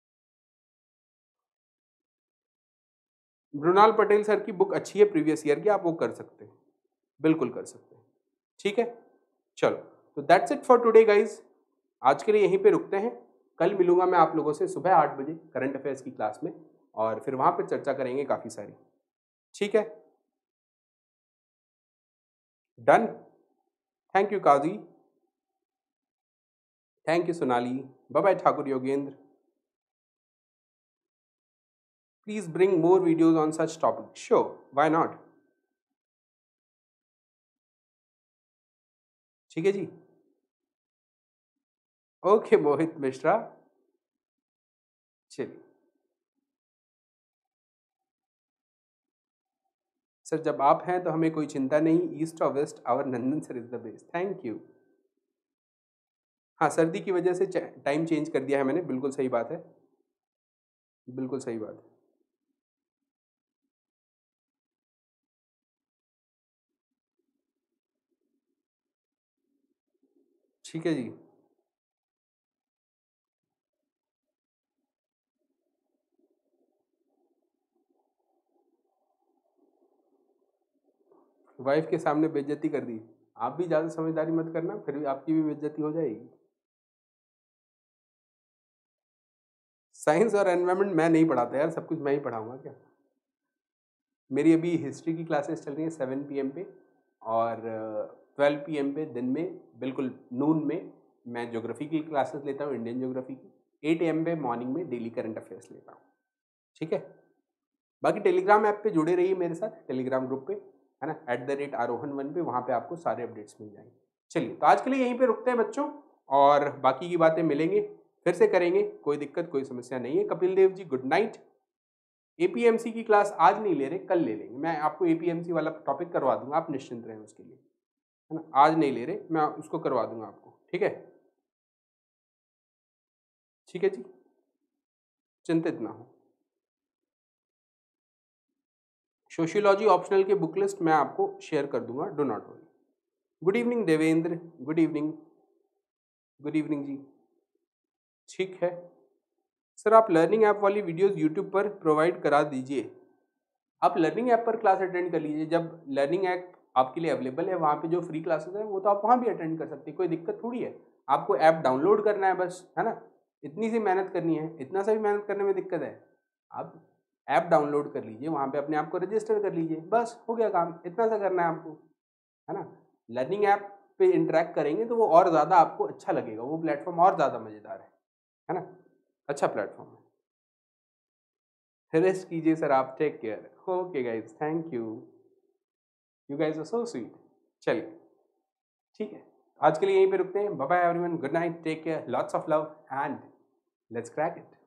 मृणाल पटेल सर की बुक अच्छी है प्रीवियस ईयर की, आप वो कर सकते हैं, बिल्कुल कर सकते हैं। ठीक है, चलो, तो that's it for today guys. आज के लिए यहीं पे रुकते हैं। कल मिलूंगा मैं आप लोगों से सुबह आठ बजे करंट अफेयर्स की क्लास में, और फिर वहां पर चर्चा करेंगे काफी सारी। ठीक है, done. Thank you Kazi, thank you Sonali, bye bye Thakur Yogendra. Please bring more videos on such topic. Sure, why not. ठीक है जी। ओके मोहित मिश्रा, चलिए सर, जब आप हैं तो हमें कोई चिंता नहीं। ईस्ट और west, our Nandan sir is the best. Thank you. हाँ, सर्दी की वजह से टाइम चेंज कर दिया है मैंने, बिल्कुल सही बात है, बिल्कुल सही बात है। ठीक है जी। वाइफ के सामने बेइज्जती कर दी। आप भी ज्यादा समझदारी मत करना, फिर भी आपकी भी बेइज्जती हो जाएगी। साइंस और एनवायरनमेंट मैं नहीं पढ़ाता यार, सब कुछ मैं ही पढ़ाऊंगा क्या। मेरी अभी हिस्ट्री की क्लासेस चल रही हैं सेवन पी एम पे, और ट्वेल्व पी एम पे दिन में बिल्कुल नून में मैं ज्योग्राफी की क्लासेस लेता हूँ, इंडियन ज्योग्राफी की। एट एम पे मॉर्निंग में डेली करंट अफेयर्स लेता हूँ। ठीक है, बाकी टेलीग्राम ऐप पे जुड़े रहिए मेरे साथ, टेलीग्राम ग्रुप पे, है ना, at the rate Arohan one पे, वहाँ पे आपको सारे अपडेट्स मिल जाएंगे। चलिए, तो आज के लिए यहीं पे रुकते हैं बच्चों, और बाकी की बातें मिलेंगे, फिर से करेंगे, कोई दिक्कत कोई समस्या नहीं है। Kapil Dev ji good night. APMC की क्लास आज नहीं ले रहे, कल ले लेंगे। मैं आपको एपीएमसी वाला टॉपिक करवा दूंगा, आप निश्चिंत रहें उसके लिए, है ना। आज नहीं ले रहे, मैं उसको करवा दूंगा आपको। ठीक है, ठीक है जी, चिंतित ना हो। सोशियोलॉजी ऑप्शनल के बुक लिस्ट मैं आपको शेयर कर दूंगा, do not worry. Good evening Devendra, good evening, good evening जी। ठीक है सर, आप लर्निंग ऐप वाली वीडियोस यूट्यूब पर प्रोवाइड करा दीजिए। आप लर्निंग ऐप पर क्लास अटेंड कर लीजिए, जब लर्निंग ऐप आपके लिए अवेलेबल है, वहाँ पे जो फ्री क्लासेस हैं वो तो आप वहाँ भी अटेंड कर सकते हैं, कोई दिक्कत थोड़ी है। आपको ऐप डाउनलोड करना है बस, है ना, इतनी सी मेहनत करनी है, इतना सा भी मेहनत करने में दिक्कत है। आप ऐप डाउनलोड कर लीजिए, वहाँ पे अपने आप को रजिस्टर कर लीजिए, बस हो गया काम, इतना सा करना है आपको, है ना। लर्निंग ऐप पे इंटरेक्ट करेंगे तो वो और ज़्यादा आपको अच्छा लगेगा, वो प्लेटफॉर्म और ज़्यादा मज़ेदार है है ना, अच्छा प्लेटफॉर्म है। रेस्ट कीजिए सर आप, take care. Okay guys, thank you, you guys are so sweet. चलिए, ठीक है, आज के लिए यहीं पे रुकते हैं। Bye bye everyone, good night, take care, lots of love, and let's crack it.